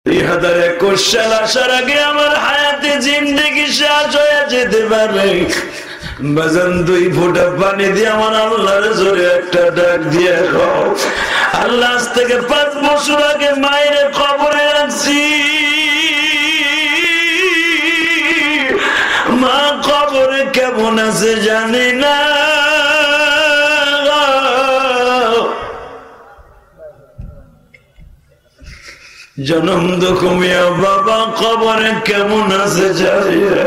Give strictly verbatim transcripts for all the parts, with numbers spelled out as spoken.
দুই হাজার একুশ সাল আসার আগে আমার হায়াতে জিন্দেগি শেষ হয়ে যেতে পারে। বাজান দুই ফোঁটা পানি দিয়ে আমার আল্লাহর জোরে একটা ডাক দিয়ে খাও, আল্লাহ আজ থেকে পাঁচ বছর আগে মায়ের কবরে রাখছি, মা কবরে কেমন আছে জানি না, জনম দুঃখিয়া বাবা কবরে কেমন আছে জানি না।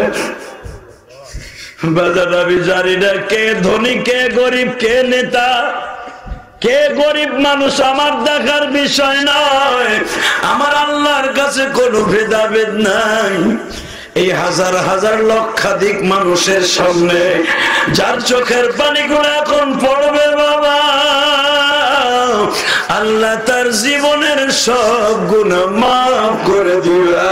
বাজার আমি জানি না কে ধনী কে গরিব, কে নেতা কে গরিব মানুষ আমার দেখার বিষয় নয়, আমার আল্লাহর কাছে কোনো ভেদাভেদ নাই। এই হাজার হাজার লক্ষাধিক মানুষের সামনে যার চোখের পানিগুলো এখন পড়বে বাবা, আল্লাহ তার জীবনের সব গুনাহ মাফ করে দিবা।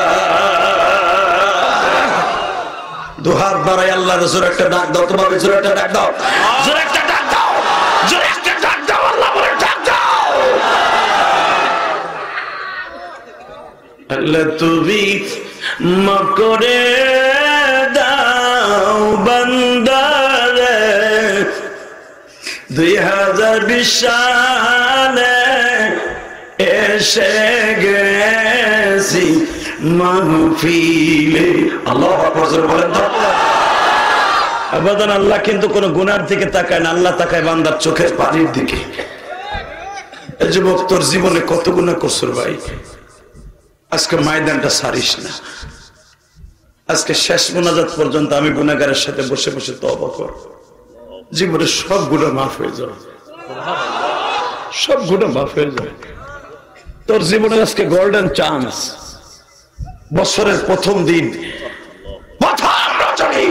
দুহাত বাড়াই আল্লাহ রাসূল একটা ডাক দাও, তোমার জোরে একটা ডাক দাও, জোরে একটা ডাক দাও, জোরে একটা ডাক দাও, আল্লাহ বলে ডাক দাও। আল্লাহ তুমি মাফ করে দাও বান্দারে, দুই হাজার বিশ সালে এসে গেছি মাহফিলে। আল্লাহু আকবার বলেন তো। আবাদান আল্লাহ কিন্তু কোন গুনার দিকে তাকায় না, আল্লাহ তাকায় বান্দার চোখের পানির দিকে। এই যুবক তোর জীবনে কত গুনাহ করছো ভাই, আজকে ময়দানটা ছাড়িস না, আজকে শেষ মোনাজাত পর্যন্ত আমি গুনাহগারের সাথে বসে বসে তওবা কর, জীবনে সব গুনাহ মাফ হয়ে যাবে, সব গুনাহ মাফ হয়ে যাবে। তোর জীবনে আজকে গোল্ডেন চান্স, বছরের প্রথম দিন, প্রথম রজনী,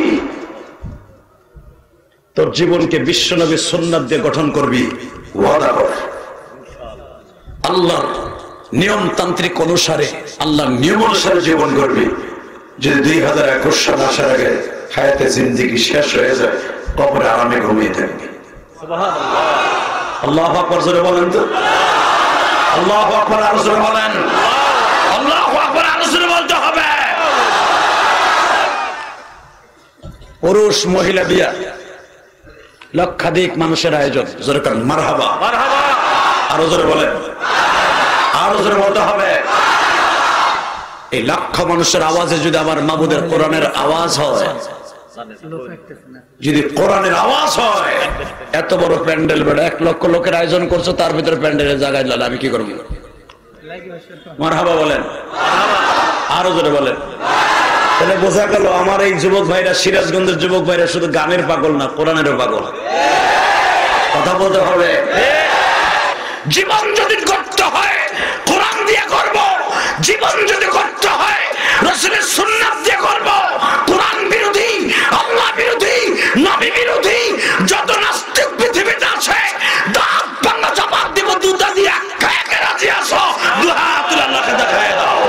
তোর জীবনকে বিশ্বনবীর সুন্নাত দিয়ে গঠন করবি, ওয়াদা কর। আল্লাহর নিয়মতান্ত্রিক অনুসারে, আল্লাহর নিয়ম অনুসারে জীবন করবি। যদি দুই হাজার একুশ সাল আসার আগে হায়াতে জিন্দেগি শেষ হয়ে যায়, কবরে আরামে ঘুমিয়ে থাকবি। আল্লাহু আকবার জোরে বলেন তো, আল্লাহু আকবার আরো জোরে বলেন, আল্লাহু আকবার আরো জোরে বলতে হবে। পুরুষ মহিলা বিয়া, লক্ষাধিক মানুষের আয়োজন, জোরে করেন মারহাবা, মারহাবা আরো জোরে বলেন, আরো জোরে বলতে হবে। এই লক্ষ মানুষের আওয়াজে যদি আমার মাবুদের কোরআনের আওয়াজ হয়, যদি কোরআনের আওয়াজ হয়, এত বড় প্যান্ডেল বেড়ে এক লক্ষ লোকের আয়োজন করছো, তার ভিতরে প্যান্ডেলের জায়গায় লাল আমি কি করবো? মারহাবা বলেন, আরো জোরে বলেন। তাহলে বোঝা গেল আমার এই যুবক ভাইরা, সিরাজগঞ্জের যুবক ভাইরা শুধু গানের পাগল না, কোরআনেরও পাগল। কথা বলতে হবে। জীবন যদি করতে হয় কোরআন দিয়ে করব, জীবন যদি করতে হয় রাসূলের সুন্নাত দিয়ে করব। কোরআন বিরোধী, আল্লাহ বিরোধী, নবী বিরোধী যত নাস্তিক পৃথিবীতে আছে, দাঁত ভাঙা জবাব দিব, দুধা দিয়ে খায় কে রাজি আছো? দুহাত তুলে আল্লাহকে দেখায় দাও।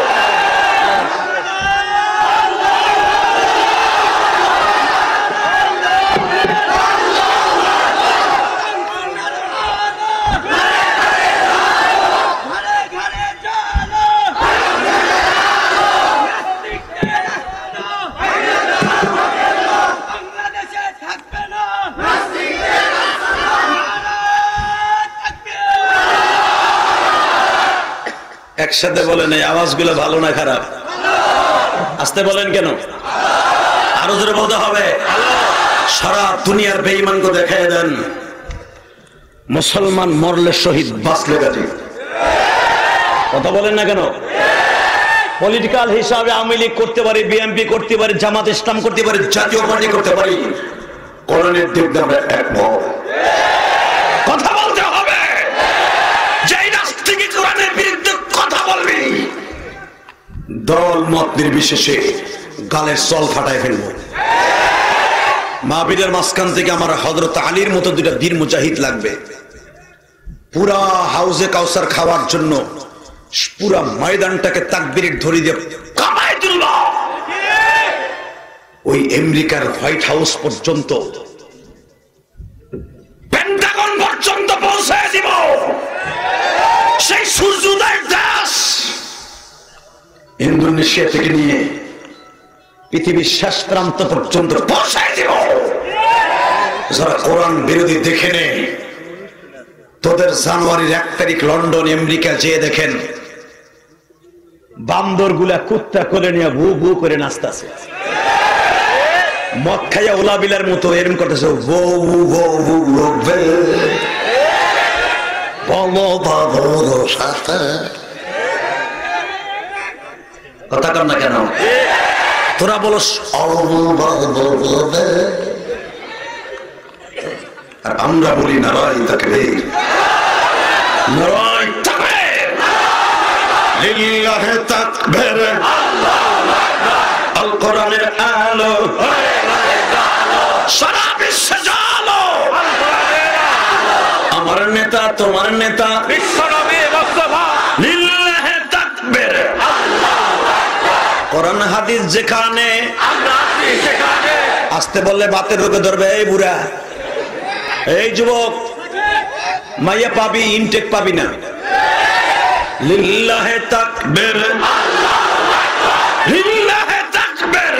একসাথে বলেন, এই আওয়াজগুলো ভালো না খারাপ? আস্তে বলেন কেন? আরো জোরে বলতে হবে। সারা দুনিয়ার বেঈমানকে দেখায় দেন মুসলমান মরলে শহীদ, বাঁচলে গাজী। কথা বলেন না কেন? পলিটিক্যাল হিসাবে আওয়ামী লীগ করতে পারি, বিএনপি করতে পারি, জামাত ইসলাম করতে পারি, জাতীয় পার্টি করতে পারি, কোরআনের দিক দিয়ে আমরা একমত। কথা বলতে হবে। যেই নাস্তিক কোরআনের বিরুদ্ধে কথা বলবি, দল মত নির্বিশেষে গালের চল ফাটায় ফেলবো। মাহফিলের মাঝখান থেকে আমার হযরত আলীর মতো দুইটা বীর মুজাহিদ লাগবে, পুরা হাউজে কাউসার খাওয়ার জন্য পুরা ময়দানটাকে তাকবীরের ধরি দিয়ে কামায় তুলব। ওই আমেরিকার হোয়াইট হাউস পর্যন্ত, পেন্টাগন পর্যন্ত পৌঁছায় দিব। সেই সূর্যোদয়ের দেশ ইন্দোনেশিয়া থেকে নিয়ে পৃথিবীর শেষ প্রান্ত পর্যন্ত পৌঁছায় দিব। যারা কোরআন বিরোধী দেখে নেই, তোদের জানুয়ারির এক তারিখ লন্ডন আমেরিকা যেয়ে দেখেন বান্দর গুলা কুত্তা করে নিয়ে ভু ভু করে নাচতেছে, মদ খাইয়া ওলাবিলার মতো এরকম করতেছে, কথা কর না কেন? তোরা বলস আর আমরা বলি নারায়ণ তাকবীর, নারায়ণ তাকবীর, লিল্লাহি তাকবীর, আল কোরআনের আলো সারা বিশ্বে জালো, আমার নেতা তোমার নেতা বিশ্বনবী মুস্তাফা, লিল্লাহি তাকবীর, কোরআন হাদিস যেখানে আমরা আছি সেখানে। আসতে বললে বাতের রোগে ধরবে, এই বুড়া, এই যুবক, মাইয়া পাবি, ইনটেক পাবি না। লিল্লাহি তাকবীর, লিল্লাহি তাকবীর,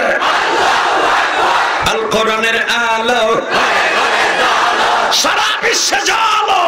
আল কোরআনের আলো সারা বিশ্বে জালো,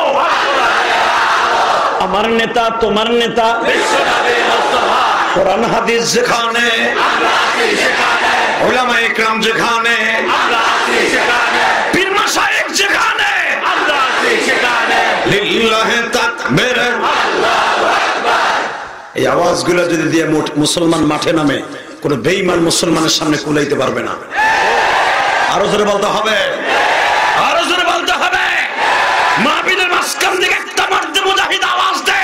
আমার নেতা তোমার নেতা বিশ্বনবী মুস্তাফা, কোরআন হাদিস যেখানে আমরা আছি সেখানে, উলামায়ে কেরাম যেখানে আমরা আছি সেখানে, পীর মাশায়েখ যেখানে আমরা আছি সেখানে, লিল্লাহি তাকবীর, আল্লাহু আকবার। এই আওয়াজগুলো যদি দিয়ে মুসলমান মাঠে নামে, কোন বেঈমান মুসলমানের সামনে কুলাইতে পারবে না। আরো জোরে বলতে হবে, আরো জোরে বলতে হবে। মাহফিলের মাঝখান থেকে একটা মারতে মুজাহিদ আওয়াজ দে।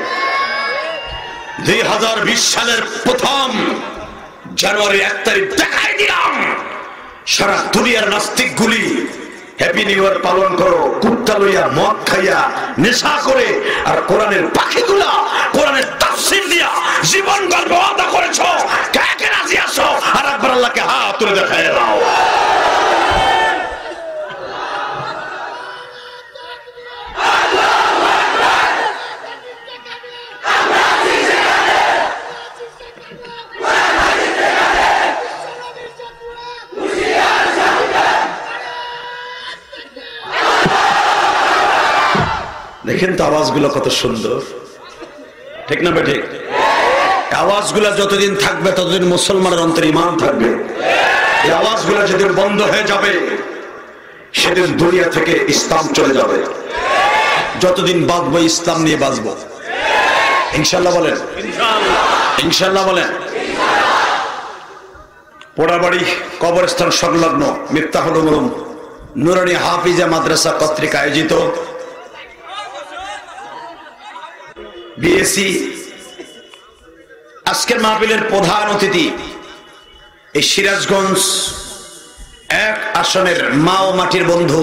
দুই হাজার বিশ সালের প্রথম জানুয়ারি এক তারিখ দেখাই দিলাম, সারা দুনিয়ার নাস্তিক গুলি হ্যাপি নিউ ইয়ার পালন করো, কুত্তা লইয়া মদ খাইয়া নেশা করে, আর কোরআনের পাখিগুলা কোরআনের তাফসীর দিয়া জীবন গল্প আদা করেছো। কে কে রাজি আছো? আর একবার আল্লাহকে হাত তুলে দেখায় দাও। দেখেন তো আওয়াজগুলো কত সুন্দর, ঠিক না বেঠিক? আওয়াজগুলো যতদিন থাকবে ততদিন মুসলমানের অন্তরে ঈমান থাকবে। এই আওয়াজগুলো যেদিন বন্ধ হয়ে যাবে সেদিন দুনিয়া থেকে ইসলাম চলে যাবে। যতদিন বাঁচবো ইসলাম নিয়ে বাঁচবো, ইনশাআল্লাহ বলেন, ইনশাআল্লাহ বলেন। পোড়াবাড়ি কবরস্থান সংলগ্ন মিফতাহুল উলুম নুরানী হাফিজা মাদ্রাসা কর্তৃক আয়োজিত বিএসসি আজকের মাহফিলের প্রধান অতিথি এই সিরাজগঞ্জ এক আসনের মা ও মাটির বন্ধু,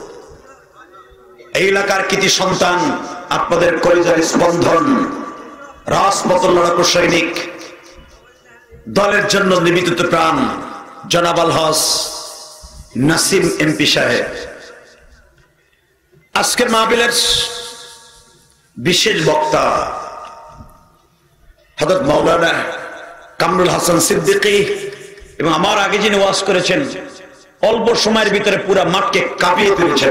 এই এলাকার কৃতি সন্তান, আপনাদের কলিজার স্পন্দন, রাজপথের লড়াকু সৈনিক, দলের জন্য নিবেদিত প্রাণ জনাব আলহাজ নাসিম এমপি সাহেব। আজকের মাহফিলের বিশেষ বক্তা হযরত মাওলানা কামরুল হাসান সিদ্দিকী, এবং আমার আগে যিনি ওয়াজ করেছেন অল্প সময়ের ভিতরে পুরো মাঠকে কাঁপিয়ে তুলেছেন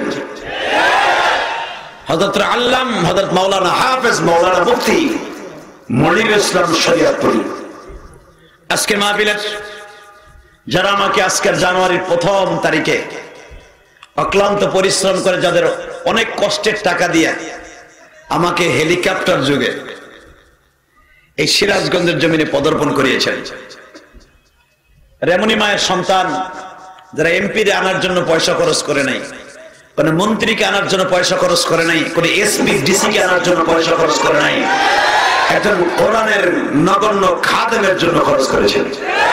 হযরত আল্লাম হযরত মাওলানা হাফেজ মাওলানা মুফতি মনির ইসলাম শরিয়তপুরী। আজকের মাহফিলের যারা আমাকে আজকের জানুয়ারির প্রথম তারিখে অক্লান্ত পরিশ্রম করে, যাদের অনেক কষ্টের টাকা দিয়ে আমাকে হেলিকপ্টার যুগে এই সিরাজগঞ্জের জমিনে পদার্পণ করিয়েছেন, রেমনি মায়ের সন্তান যারা এমপিরে আনার জন্য পয়সা খরচ করে নাই, কোন মন্ত্রীকে আনার জন্য পয়সা খরচ করে নাই, কোন এসপি ডিসি কে আনার জন্য পয়সা খরচ করে নাই, একজন কোরআনের নগণ্য খাদেমের জন্য খরচ করেছেন।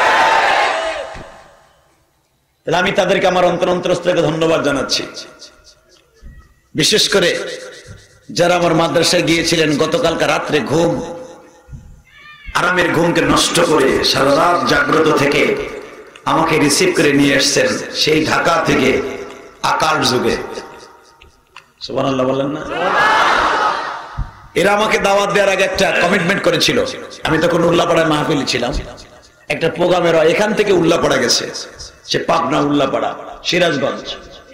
তাহলে আমি তাদেরকে আমার অন্তর অন্তরস্থ থেকে ধন্যবাদ জানাচ্ছি। বিশেষ করে যারা আমার মাদ্রাসায় গিয়েছিলেন, গতকালকে রাত্রে ঘুম আরামের ঘুমকে নষ্ট করে সারা রাত জাগ্রত থেকে আমাকে রিসিভ করে নিয়ে এসেছেন সেই ঢাকা থেকে আকাশ যুগে। সুবহানাল্লাহ বলেন না? এরা আমাকে দাওয়াত দেওয়ার আগে একটা কমিটমেন্ট করেছিল। আমি তখন উল্লাপাড়ায় মাহফিলে ছিলাম। একটা প্রোগ্রামের এখান থেকে উল্লাপাড়া গেছে, সে পাবনা উল্লাপাড়া সিরাজগঞ্জ।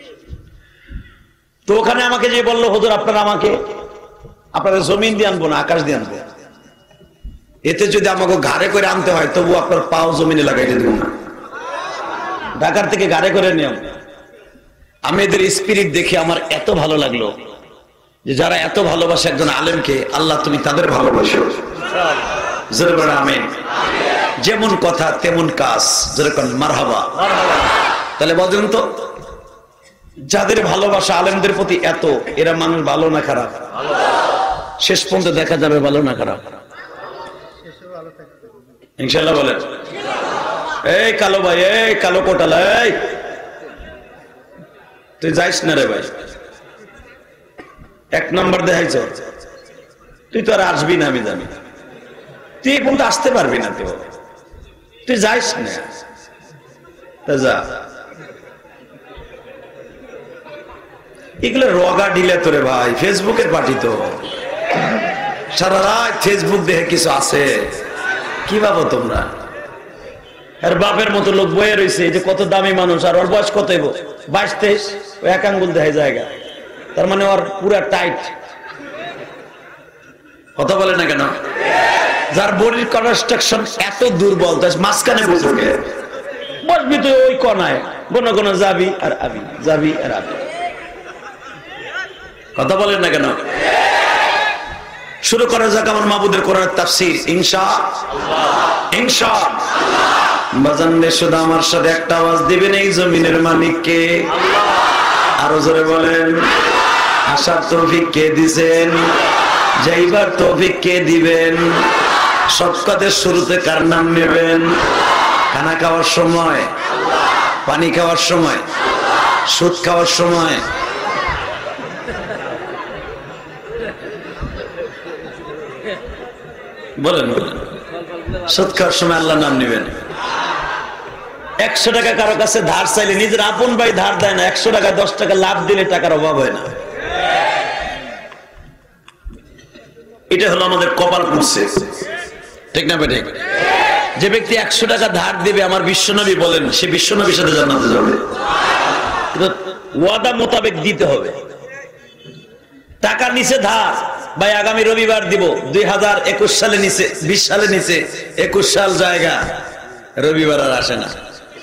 তো ওখানে আমাকে যে বললো, হুজুর আপনারা আমাকে আপনাদের জমিন দিয়ে আনবো না, আকাশ দিয়ে আনবো, এতে যদি আমাকে ঘাড়ে করে আনতে হয় তবু আপনার পাও জমিনে লাগাইতে দেব না, ঢাকার থেকে ঘাড়ে করে নিয়ম। আমি এদের স্পিরিট দেখে আমার এত ভালো লাগলো যে যারা এত ভালোবাসে একজন আলেমকে, আল্লাহ তুমি তাদের ভালোবাসো। আমিন। যেমন কথা তেমন কাজ, যেরকম মারহাবা। তাহলে বলেন তো, যাদের ভালোবাসা আলেমদের প্রতি এত, এরা মানুষ ভালো না খারাপ? শেষ পর্যন্ত দেখা যাবে ভালো না খারাপ, ইনশাল্লাহ বলেন। এই কালো ভাই, এই কালো কোটাল, এই তুই যাইস না রে ভাই, এক নম্বর দেখাইছ, তুই তো আর আসবি না, আমি জানি তুই কিন্তু আসতে পারবি না, তুই তুই যাইস না, যা। এগুলো রগা ডিলে তোরে ভাই, ফেসবুকের পার্টি তো, সারা রাত ফেসবুক দেখে কিছু আছে কি ভাবো তোমরা? আর বাপের মতো লোক বয়ে রয়েছে, যে কত দামি মানুষ, আর ওর বয়স কত বাইশ তেইশ, ওই এক আঙ্গুল দেখায় জায়গা, তার মানে ওর পুরা টাইট। কথা বলে না কেন? যার বডির কনস্ট্রাকশন এত দুর্বল, তার মাঝখানে বসবে, বসবি তুই ওই কনায়, কোনো কোনো যাবি আর আবি, যাবি আর আবি। কথা বলেন না কেন? শুরু করা যাক আমার মাবুদের কোরআনের তাফসীর ইনশাআল্লাহ। ইনশাআল্লাহ বাজানদের শুধু আমার সাথে একটা আওয়াজ দিবেন, এই জমিনের মালিক কে? আরো জোরে বলেন। আসার তৌফিক কে দিবেন? যাইবার তৌফিক কে দিবেন? সবকাদের শুরুতে কার নাম নেবেন? খানা খাওয়ার সময়, পানি খাওয়ার সময়, সুদ খাওয়ার সময়, বলেন বলেন, সুদ খাওয়ার সময় আল্লাহর নাম নেবেন। একশো টাকা কারো কাছে ধার চাইলে নিজের আপন ভাই ধার দেয় না, একশো টাকা দশ টাকা লাভ দিলে টাকার অভাব হয় না। এটা হলো আমাদের কপাল পড়ছে, ঠিক না বেঠিক? যে ব্যক্তি একশো টাকা ধার দিবে, আমার বিশ্বনবী বলেন, সে বিশ্বনবীর সাথে জান্নাতে যাবে। ওয়াদা মোতাবেক দিতে হবে। টাকা নিচে ধার, ভাই আগামী রবিবার দিব, দুই হাজার একুশ সালে নিচে, বিশ সালে নিচে, একুশ সাল জায়গা, রবিবার আর আসে না।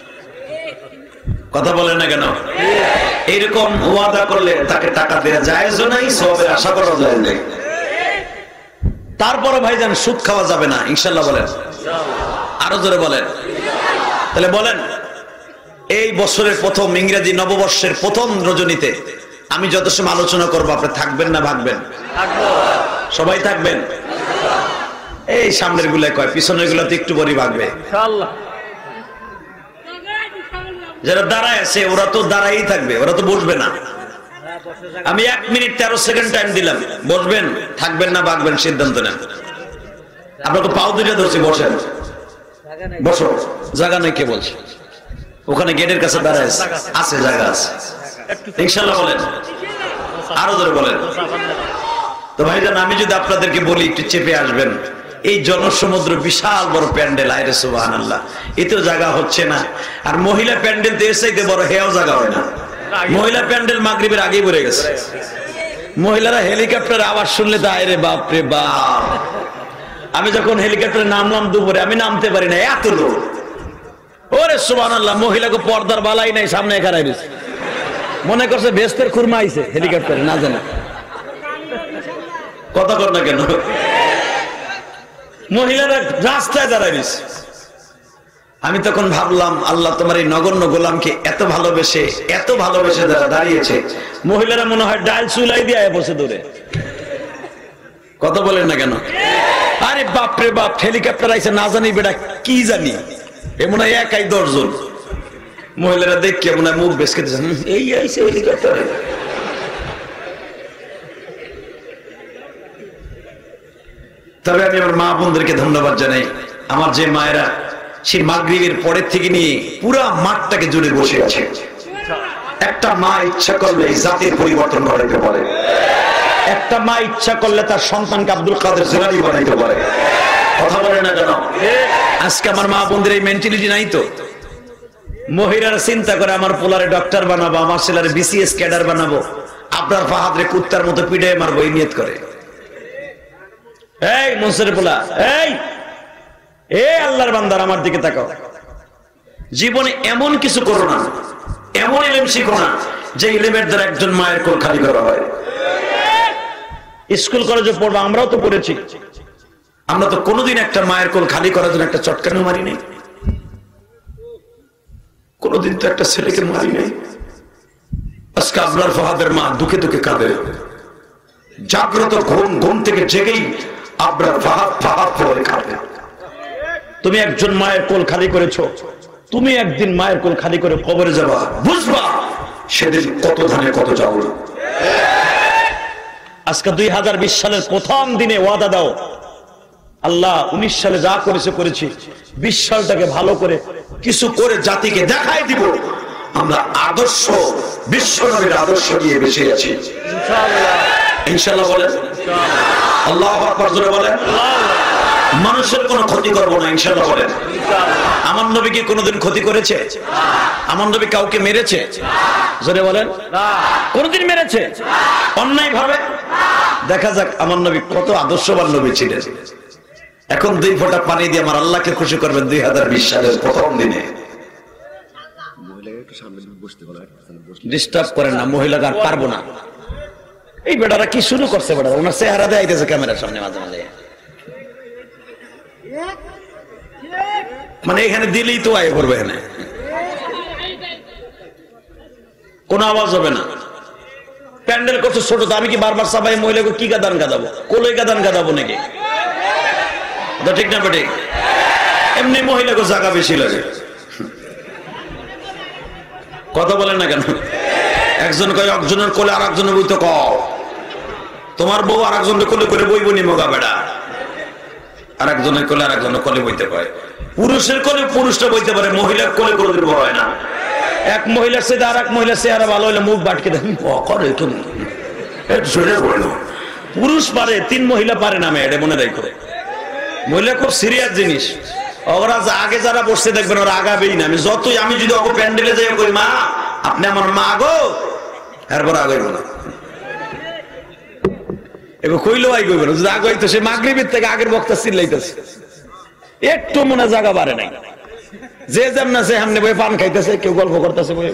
কথা বলেন না কেন? এইরকম ওয়াদা করলে তাকে টাকা দেওয়া যায় নাই, সবের আশা করা যায় নাই। তারপরে ভাইজান সুদ খাওয়া যাবে না, ইনশাল্লাহ বলেন। আরো জোরে বলেন। তাহলে বলেন, এই বছরের প্রথম ইংরেজি নববর্ষের প্রথম রজনীতে আমি যত সময় আলোচনা করবো, আপনি থাকবেন না ভাগবেন? সবাই থাকবেন। এই সামনের গুলা কয়, পিছনের গুলা তো একটু পরে ভাগবে। যারা দাঁড়ায় আছে ওরা তো দাঁড়াই থাকবে, ওরা তো বসবে না। আমি এক মিনিট তেরো সেকেন্ড টাইম দিলাম, বসবেন থাকবেন না ভাগবেন সিদ্ধান্ত নেন। আপনাকে পাও দুটা ধরছি, বসেন, বসো। জায়গা নেই কে বলছে? ওখানে গেটের কাছে দাঁড়ায় আছে, জায়গা আছে ইনশাল্লাহ বলেন। আরো ধরে বলেন। তো ভাইজান আমি যদি আপনাদেরকে বলি একটু চেপে আসবেন, এই জনসমুদ্র বিশাল বড় প্যান্ডেল, আইরে সুবহানাল্লাহ, এতেও জায়গা হচ্ছে না। আর মহিলা প্যান্ডেল তো এর চাইতে বড়, হেয়াও জায়গা হয় না। মহিলা প্যান্ডেল মাগরিবের আগেই ভরে গেছে। মহিলারা হেলিকপ্টার আওয়াজ শুনলে তো আইরে বাপ রে বাপ। আমি যখন হেলিকপ্টারে নামলাম দুপুরে, আমি নামতে পারি না, এত লোক। ওরে সুবহানাল্লাহ, মহিলাকে পর্দার বালাই নাই, সামনে খারাই দিচ্ছে, মনে করছে ভেস্তের খুরমা আইছে হেলিকপ্টারে, না জানে। কথা কর না কেন? মহিলারা রাস্তায় দাঁড়াইছে। আমি তখন ভাবলাম, আল্লাহ তোমার এই নগণ্য গোলামকে এত ভালোবেসে, এত ভালোবেসে যারা দাঁড়িয়েছে, মহিলারা মনে হয় ডাল চুলাই দিয়ে বসে দূরে। কথা বলেন না কেন? আরে বাপরে বাপ, হেলিকপ্টার আইছে, না জানি বেটা কি জানি, এ মনে হয় একাই দশজন। মহিলারা দেখে মনে হয় মুখ বেসকে দিচ্ছেন, এই আইছে হেলিকপ্টারে। তবে আমি আমার মা বোনদেরকে ধন্যবাদ জানাই। আমার যে মায়েরা সেই মাগরিবের পরের থেকে নিয়ে পুরা মাঠটাকে জুড়ে বসে আছে। একটা মা ইচ্ছা করলে জাতির পরিবর্তন ঘটাতে পারে। একটা মা ইচ্ছা করলে তার সন্তানকে আব্দুল কাদের জিলানী বানাইতে পারে। কথা বলে না কেন? আজকে আমার মা বোনদের এই মেন্টালিটি নাই তো। মহিলারা চিন্তা করে আমার পোলারে ডক্টর বানাবো, আমার ছেলের বিসিএস ক্যাডার বানাবো, আপনার ফাহাদরে কুত্তার মতো পিঠে মারবো, এই নিয়ত করে। এই মনসুরের পোলা, এই এ আল্লাহর বান্দার আমার দিকে তাকাও। জীবনে এমন কিছু করো না, এমন ইলম শিখো না যে ইলমের দ্বারা একজন মায়ের কোল খালি করা হয়। স্কুল কলেজে পড়বো, আমরাও তো পড়েছি, আমরা তো কোনোদিন একটা মায়ের কোল খালি করার জন্য একটা চটকানো মারি নেই, কোনোদিন তো একটা ছেলেকে মারি নেই। আজকে আপনার ফাহাদের মা দুঃখে দুঃখে কাঁদে, জাগ্রত ঘুম ঘুম থেকে জেগেই আপনার ফাহাদ ফাহাদ করে কাঁদে। তুমি একজন মায়ের কোল খালি করেছো, তুমি একদিন মায়ের কোল খালি করে কবরে যাবা, বুঝবা সেদিন কত ধানে কত চাউল। আজকে দুই হাজার বিশ সালের প্রথম দিনে ওয়াদা দাও, আল্লাহ উনিশ সালে যা করেছে করেছি, বিশ সালটাকে ভালো করে কিছু করে জাতিকে দেখাই দিব আমরা আদর্শ বিশ্ব নবীর আদর্শ নিয়ে বেঁচে আছি ইনশাআল্লাহ। বলেন আল্লাহু আকবার, জোরে বলেন। মানুষের কোনো ক্ষতি করবো না ইনশাআল্লাহ। বলেন আমার নবী কি কোনোদিন ক্ষতি করেছে? আমার নবী কাউকে মেরেছে? জোরে বলেন। কোনদিন মেরেছে অন্যায় ভাবে? দেখা যাক আমার নবী কত আদর্শবান নবী ছিলেন। এখন দুই ফোঁটা পানি দিয়ে আমার আল্লাহকে খুশি করবেন দুই হাজার বিশ সালের প্রথম দিনে। ডিস্টার্ব করেন না, মহিলাকে আর পারবো না। এই বেটারা কি শুরু করছে? বেটারা ওনার চেহারা দেখাইতেছে ক্যামেরার সামনে মাঝে মাঝে, মানে এখানে দিলেই তো আয় করবে, এখানে কোন আওয়াজ হবে না। প্যান্ডেল করছে ছোট, তো আমি কি বারবার সবাই মহিলাকে কি গাদান গাদাবো? কোলে গাদান গাদাবো নাকি? ঠিক না বেটে? এমনি মহিলাকে জায়গা বেশি লাগে। কথা বলেন না কেন? একজন কয় একজনের কোলে আর একজনের বইতে কও, তোমার বউ আর একজনের কোলে করে বইব নি মগা বেড়া, আর একজনের কোলে আর একজনের কোলে বইতে পারে। পুরুষের কোলে পুরুষটা বইতে পারে, মহিলার কোলে কোলে বড় হয় না। এক মহিলার সাথে আর এক মহিলার চেহারা ভালো হইলে মুখ বাটকে দেন করে তুমি, পুরুষ পারে, তিন মহিলা পারে না। মেয়ে মনে রাখো, মহিলা খুব সিরিয়াস জিনিস। ওরা আগে যারা বসে দেখবেন ওরা আগাবেই না। আমি যতই আমি যদি ওকে প্যান্ডেলে যাই কই মা আপনি আমার মা গো, এরপর আগাইব না। এবার কইলেও আই কইব না, যদি আগাইতো সে মাগরিবের থেকে আগের বক্তা চিল্লাইতেছে, একটু মনে জায়গা বাড়ে নাই। যে যেমন আছে সামনে বই পান খাইতেছে, কেউ গল্প করতেছে বই।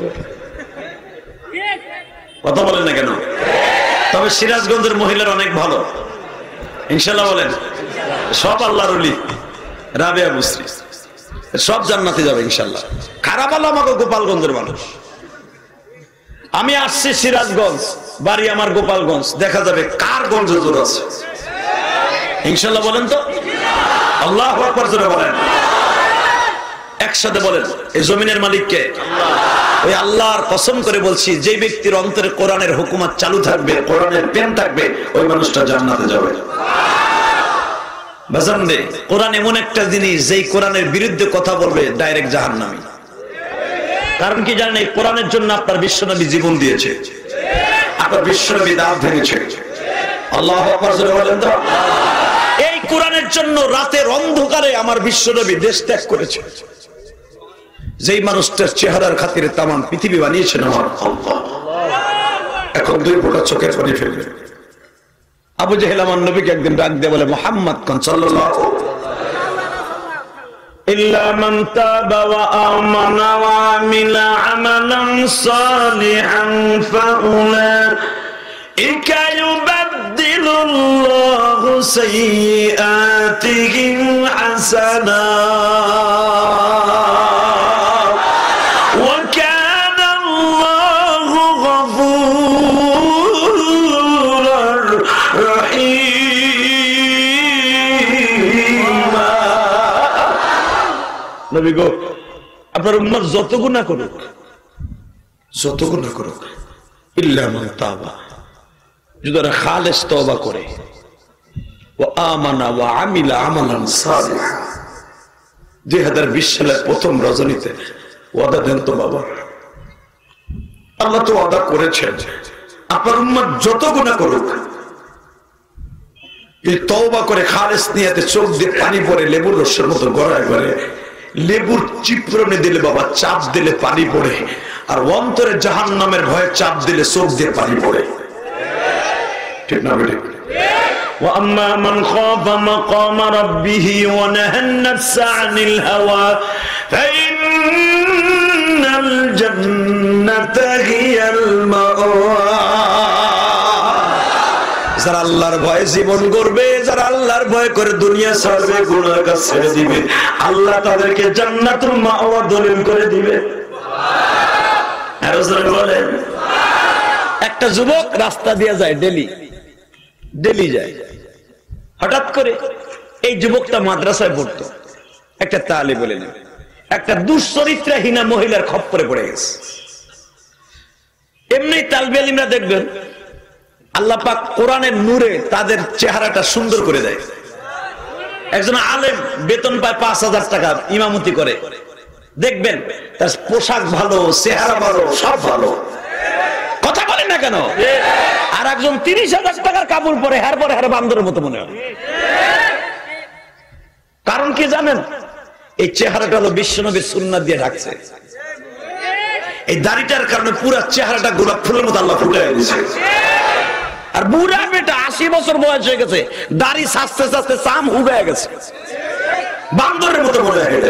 কথা বলেন না কেন? তবে সিরাজগঞ্জের মহিলার অনেক ভালো ইনশাআল্লাহ। বলেন সব আল্লাহর ওলি, রাবেয়া বুসরি সব জান্নাতে যাবে ইনশাআল্লাহ। খারাপ হলো আমাকে গোপালগঞ্জের মানুষ। আমি আসছি সিরাজগঞ্জ, বাড়ি আমার গোপালগঞ্জ, দেখা যাবে কার গঞ্জে জোর আছে ইনশাআল্লাহ। বলেন তো আল্লাহু আকবার, জোরে বলেন একসাথে বলেন। এই জমিনের মালিককে ওই আল্লাহর কসম করে বলছি, যে ব্যক্তির অন্তরে কোরআনের হুকুমত চালু থাকবে, কোরআনের প্রেম থাকবে, ওই মানুষটা জান্নাতে যাবে। বাজানদে কোরআন এমন একটা জিনিস, যেই কোরআনের বিরুদ্ধে কথা বলবে ডাইরেক্ট জাহান্নামী। কারণ কি জানেন? এই কোরআনের জন্য আপনার বিশ্বনবী জীবন দিয়েছে, আপনার বিশ্বনবী দাঁত ভেঙেছে। আল্লাহু আকবার, জোরে বলেন তো। এই কোরআনের জন্য রাতের অন্ধকারে আমার বিশ্বনবী দেশ ত্যাগ করেছে। যেই মানুষটার চেহারার খাতিরে তামাম পৃথিবী বানিয়েছেন আমার আল্লাহ, এখন দুই ফোঁটা চোখের পানি ফেলবে। আবু জাহেল আমার নবীকে একদিন ডাক দিয়ে বলে, মুহাম্মদ কোন সাল্লাল্লাহু ইল্লা মান তাবা ওয়া আমানা ওয়া আমিলা আমালান সালিহান ফাউলাইকা ইউবাদদিলুল্লাহু সাইয়্যাতিহিম হাসানাত ওয়া কানা আল্লাহু গফুরার রহিম। নবী গো, আপনার উম্মত যত গুনাহ করুক, যত গুনাহ করুক, ইল্লা মান তাবা, যদি ওরা খালেস তওবা করে, ওয়া আমানা ওয়া আমিলা আমালান সালিহা। দুই হাজার বিশ সালের প্রথম রজনীতে ওয়াদা দেন তো বাবা, আল্লাহ তো ওয়াদা করেছেন আপনার উম্মত যত গুনাহ করুক, এই তওবা করে খালেস নিয়তে চোখ দিয়ে পানি পড়ে লেবুর রসের মতো গড়ায় করে, লেবুর চিপড়নে দিলে বাবা চাপ দিলে পানি পড়ে, আর অন্তরে জাহান্নামের ভয়ে চাপ দিলে চোখ দিয়ে পানি পড়ে। ঠিক না বেটে? وأما من خاف مقام ربه ونهى النفس عن الهوى فإن الجنة هي المأوى। যারা আল্লাহর ভয়ে জীবন গড়বে, যারা আল্লাহর ভয় করে দুনিয়া ছাড়বে, গুনার কাজ ছেড়ে দিবে, আল্লাহ তাদেরকে জান্নাতুল মাওয়া দলিল করে দিবে। আর বলেন, একটা যুবক রাস্তা দিয়ে যায়, ডেলি ডেলি যায়, হঠাৎ করে এই যুবকটা মাদ্রাসায় পড়তো, একটা তালে বলে নেবে, একটা দুশ্চরিত্রাহীনা মহিলার খপ্পরে পড়ে গেছে। এমনি তালবে আলিমরা দেখবেন আল্লাহ পাক কোরআনের নূরে তাদের চেহারাটা সুন্দর করে দেয়। একজন আলেম বেতন পায় পাঁচ হাজার টাকা, ইমামতি করে, দেখবেন তার পোশাক ভালো, চেহারা ভালো, সব ভালো, কথা বলেন না কেন? আর একজন তিরিশ হাজার টাকার কাপড় পরে হার পরে হার বান্দরের মতো মনে হয়। কারণ কি জানেন? এই চেহারাটা হলো বিশ্বনবীর সুন্নাত দিয়ে ঢাকছে। এই দাড়িটার কারণে পুরো চেহারাটা গোলাপ ফুলের মতো আল্লাহ ফুটে দিয়েছে। আর বুড়া বেটা আশি বছর বয়স হয়ে গেছে, দাড়ি সাজতে সাজতে চাম হুগায় গেছে, বান্দরের মতো মনে হয়।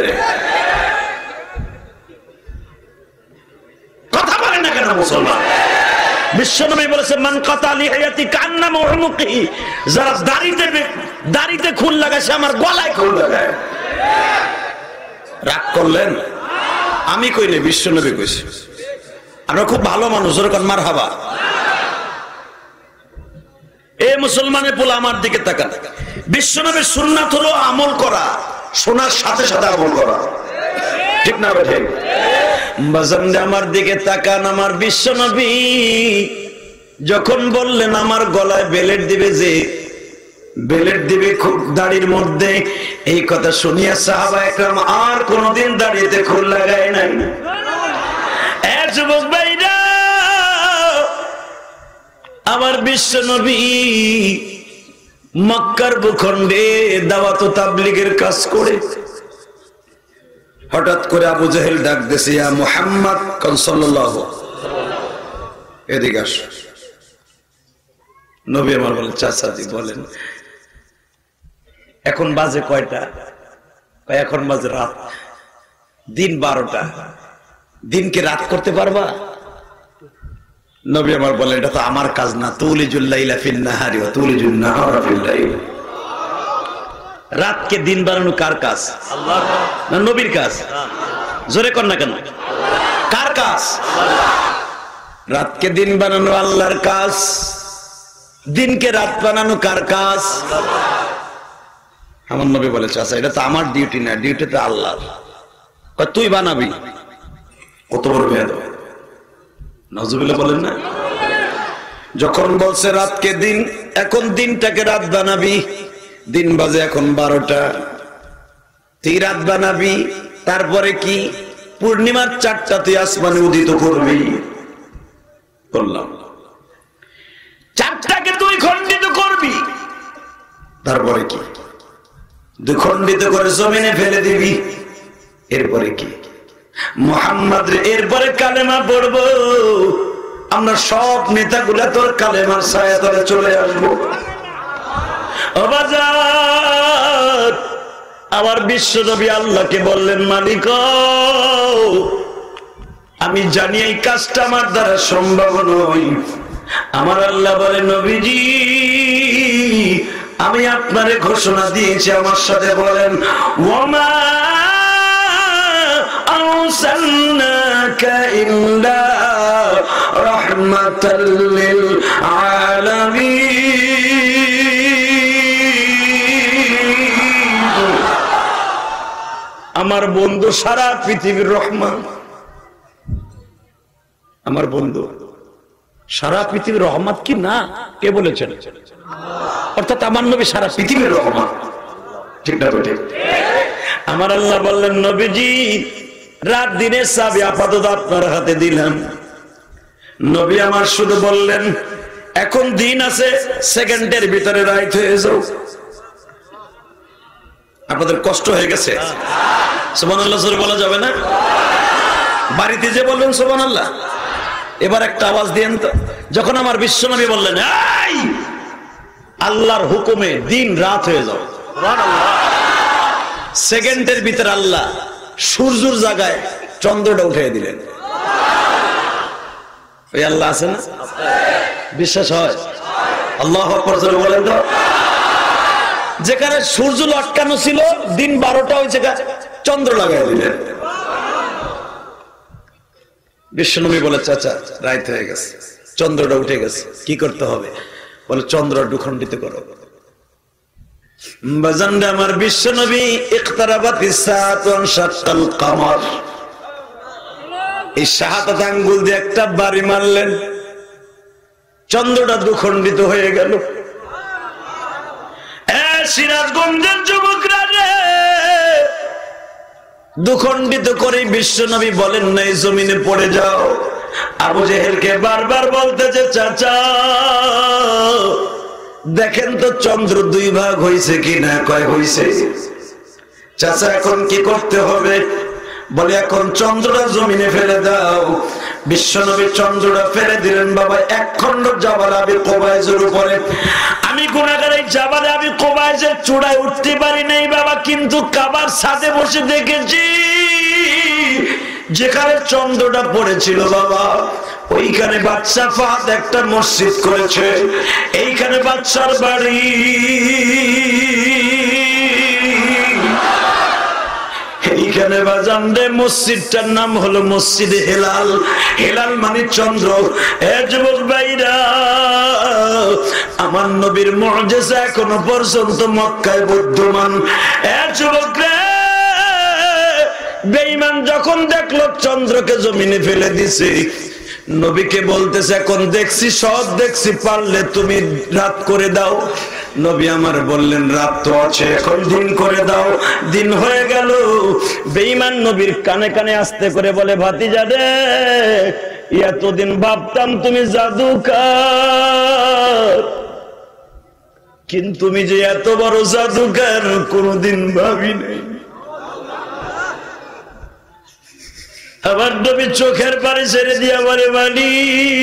কথা বলেন না কেন মুসলমান? বিশ্বনবী বলেছে মান কাতা লিহিয়াতি কান্নামা উনুকি, যারা দাড়িতে দাড়িতে খুল লাগাইছে আমার গলায় খুল লাগায়। রাগ করলেন? আমি কইনি, বিশ্বনবী কইছে। আমরা খুব ভালো মানুষ, ওরকম মারহাবা। এ মুসলমানের পোলা আমার দিকে তাকান। বিশ্বনবীর সুন্নাত হলো আমল করা, শোনার সাথে সাথে আমল করা। ঠিক না বেঠে? বাজানদে আমার দিকে তাকান। আমার বিশ্বনবী যখন বললেন আমার গলায় বেলেট দিবে, যে বেলেট দিবে খুব দাড়ির মধ্যে, এই কথা শুনিয়া সাহাবা একরাম আর কোনদিন দাড়িতে খুল লাগায় নাই। এ যুবক ভাইরা, আমার বিশ্বনবী মক্কার ভূখণ্ডে দাওয়াত ও তাবলীগের কাজ করে হঠাৎ করে আবু জাহেল ডাক দিয়েছে, ইয়া মুহাম্মদ সাল্লাল্লাহু, এদিকে আস। নবী আমার বলেন, চাচাজি বলেন এখন বাজে কয়টা? এখন বাজে রাত, দিন বারোটা। দিনকে রাত করতে পারবা? নবী আমার বলেন, এটা তো আমার কাজ না। তুলিজুল লাইলা ফিন নাহারি ওয়া তুলিজুন নাহারা ফিল লাইল। রাতকে দিন বানানো কার কাজ? আল্লাহর না নবীর কাজ? জোরে কর না কেন? কার কাজ? রাতকে দিন বানানো আল্লাহর কাজ, দিনকে রাত বানানো কার কাজ? আমার নবী বলে, চাচা এটা তো আমার ডিউটি না, ডিউটি তো আল্লাহর। তুই বানাবি? কত বড় বেয়াদব! নাউজুবিল্লাহ বলেন না? যখন বলছে রাতকে দিন, এখন দিনটাকে রাত বানাবি, দিন বাজে এখন বারোটা, তুই রাত বানাবি। তারপরে কি? পূর্ণিমার চারটা তুই আসমানে উদিত করবি। বললাম চারটাকে তুই খণ্ডিত করবি, তারপরে কি? দুই খণ্ডিত করে জমিনে ফেলে দিবি। এরপরে কি? মুহাম্মদ রে, এরপরে কালেমা পড়বো আমরা সব নেতাগুলা, তোর কালেমার ছায়া তলে চলে আসবো। ও বাজার, আমার বিশ্বনবী আল্লাহকে বললেন, মালিক আমি জানি এই কাজটা আমার দ্বারা সম্ভব নয়। আমার আল্লাহ বলে, নবীজি আমি আপনারে ঘোষণা দিয়েছি, আমার সাথে বলেন, ওয়ামা আরসালনাকা ইল্লা রাহমাতাল লিল আলামিন। আমার বন্ধু সারা পৃথিবীর রহমান। আমার বন্ধু সারা পৃথিবীর রহমত কি না? কে বলেছেন? অর্থাৎ আমার নবী সারা পৃথিবীর রহমান। ঠিক না বেটে? আমার আল্লাহ বললেন, নবীজি রাত দিনের চাবি আপাতত আপনার হাতে দিলাম। নবী আমার শুধু বললেন, এখন দিন আছে, সেকেন্ডের ভিতরে রাইট হয়ে যাও। আপনাদের কষ্ট হয়ে গেছে? সুবহানাল্লাহ জোরে বলা যাবে না? বাড়িতে যে বলবেন সুবহানাল্লাহ। এবার একটা আওয়াজ দিয়েন তো, যখন আমার বিশ্বনবী বললেন এই আল্লাহর হুকুমে দিন রাত হয়ে যাও, সেকেন্ডের ভিতরে আল্লাহ সূর্যের জায়গায় চন্দ্রটা উঠিয়ে দিলেন। ওই আল্লাহ আছে না? বিশ্বাস হয়? আল্লাহু আকবার জোরে বলেন তো। যেখানে সূর্য লটকানো ছিল দিন বারোটা, ওই জায়গায় চন্দ্র লাগাই দিলেন। বিশ্বনবী বলে চাচা রাত হয়ে গেছে, চন্দ্রটা উঠে গেছে, কি করতে হবে? বলে চন্দ্র দুখণ্ডিত করো। বাজানরে আমার বিশ্বনবী ইকতারাবাতিস সাআতু ওয়া শাক্কাল কামার, এই শাহাদাত আঙ্গুল দিয়ে একটা বাড়ি মারলেন, চন্দ্রটা দুখণ্ডিত হয়ে গেল। এ সিরাজগঞ্জের যুবকরা রে, দুখণ্ডিত করে বিশ্বনবী বলেন না এই জমিনে পড়ে যাও। আবু জেহেলকে বারবার বলতেছে চাচা দেখেন তো চন্দ্র দুই ভাগ হয়েছে কিনা। কয় হয়েছে। চাচা এখন কি করতে হবে? বলে এখন চন্দ্রটা জমিনে ফেলে দাও। বিশ্বনবী চন্দ্রটা ফেলে দিলেন বাবা এক খন্ড জাবাল আবি কুবাইজের উপরে। আমি গুনাহগার এই জাবাল আবি কুবাইজের চূড়ায় উঠতে পারি নাই বাবা, কিন্তু কাবার ছাদে বসে দেখেছি যেখানে চন্দ্রটা পড়েছিল বাবা, ওইখানে বাদশা ফাহাদ একটা মসজিদ করেছে, এইখানে বাদশার বাড়ি। এইখানে বাজানরে মসজিদটার নাম হলো মসজিদে হেলাল। হেলাল মানে চন্দ্র। এ যুবক ভাইরা, আমার নবীর মুজিজা এখনো পর্যন্ত মক্কায় বিদ্যমান। এ যুবক রে, বেঈমান যখন দেখলো চন্দ্রকে জমিনে ফেলে দিছে, নবীকে বলতেছে এখন দেখছি সব দেখছি, পারলে তুমি রাত করে দাও। নবী আমার বললেন রাত তো আছে, এখন দিন করে দাও। দিন হয়ে গেল। বেঈমান নবীর কানে কানে আস্তে করে বলে ভাতিজা রে, এতদিন ভাবতাম তুমি জাদুকার, কিন্তু তুমি যে এত বড় জাদুকার কোনদিন ভাবি নাই। আমার নবী চোখের পানি ছেড়ে দিয়া বলে মালি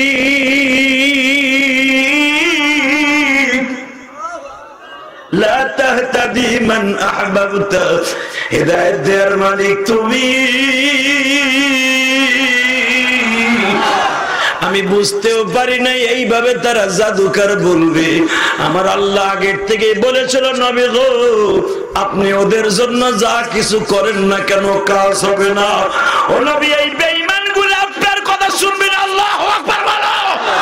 লা তাহতাদি মান আহবাবতা, হিদায়াত দেওয়ার মালিক তুমি। আমি বুঝতেও পারি নাই এইভাবে তারা জাদুকার বলবে। আমার আল্লাহ আগের থেকে বলেছিল নবী গো আপনি ওদের জন্য যা কিছু করেন না কেন কাজ হবে না। ও নবী এই বেঈমানগুলো আপনার কথা শুনবে না। আল্লাহু আকবার বলো।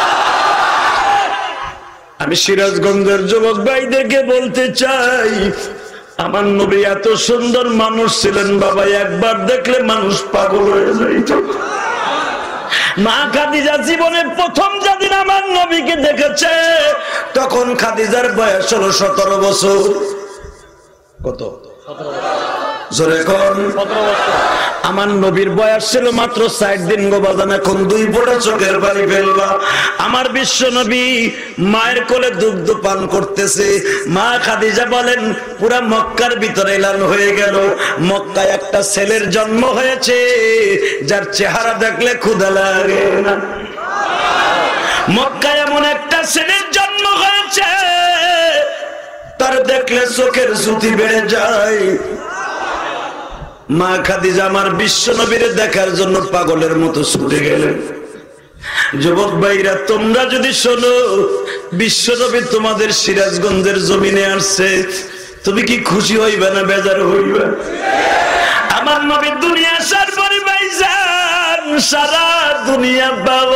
আমি সিরাজগঞ্জের যুবক ভাইদেরকে বলতে চাই, আমার নবী এত সুন্দর মানুষ ছিলেন বাবা, একবার দেখলে মানুষ পাগল হয়ে যাইত। মা খাদিজা জীবনে প্রথম যেদিন আমার নবীকে দেখেছে, তখন খাদিজার বয়স হলো সতেরো বছর। কত? জোরে কোন? আমার নবীর বয়স ছিল মাত্র ষাট দিন গো বাজান, এখন দুই ফোঁটা চোখের পানি ফেলবা। আমার বিশ্ব নবী মায়ের কোলে দুগ্ধ পান করতেছে। মা খাদিজা বলেন পুরা মক্কার ভিতরে এলান হয়ে গেল, মক্কায় একটা ছেলের জন্ম হয়েছে যার চেহারা দেখলে ক্ষুধা লাগে না। মক্কায় এমন একটা ছেলের জন্ম হয়েছে তার দেখলে চোখের জ্যোতি বেড়ে যায়। মা খাদিজা আমার বিশ্ব নবীর দেখার জন্য পাগলের মতো ছুটে গেলেন। যুবক ভাইরা তোমরা যদি শোনো বিশ্ব নবী তোমাদের সিরাজগঞ্জের জমিনে আসছে, তুমি কি খুশি হইবে না বেজার হইবে? আমার নবী দুনিয়া আসার পরে ভাইজান সারা দুনিয়া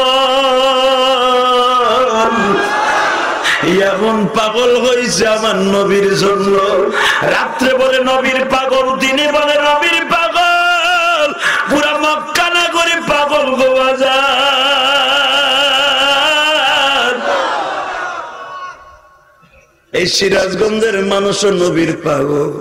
পাগল। এমন পাগল হয়েছে আমার নবীর জন্য। রাত্রে বলে নবীর পাগল, দিনে বলে নবীর পাগল, পুরা মক্কা নগরী পাগল গো বাজার। এই সিরাজগঞ্জের মানুষও নবীর পাগল,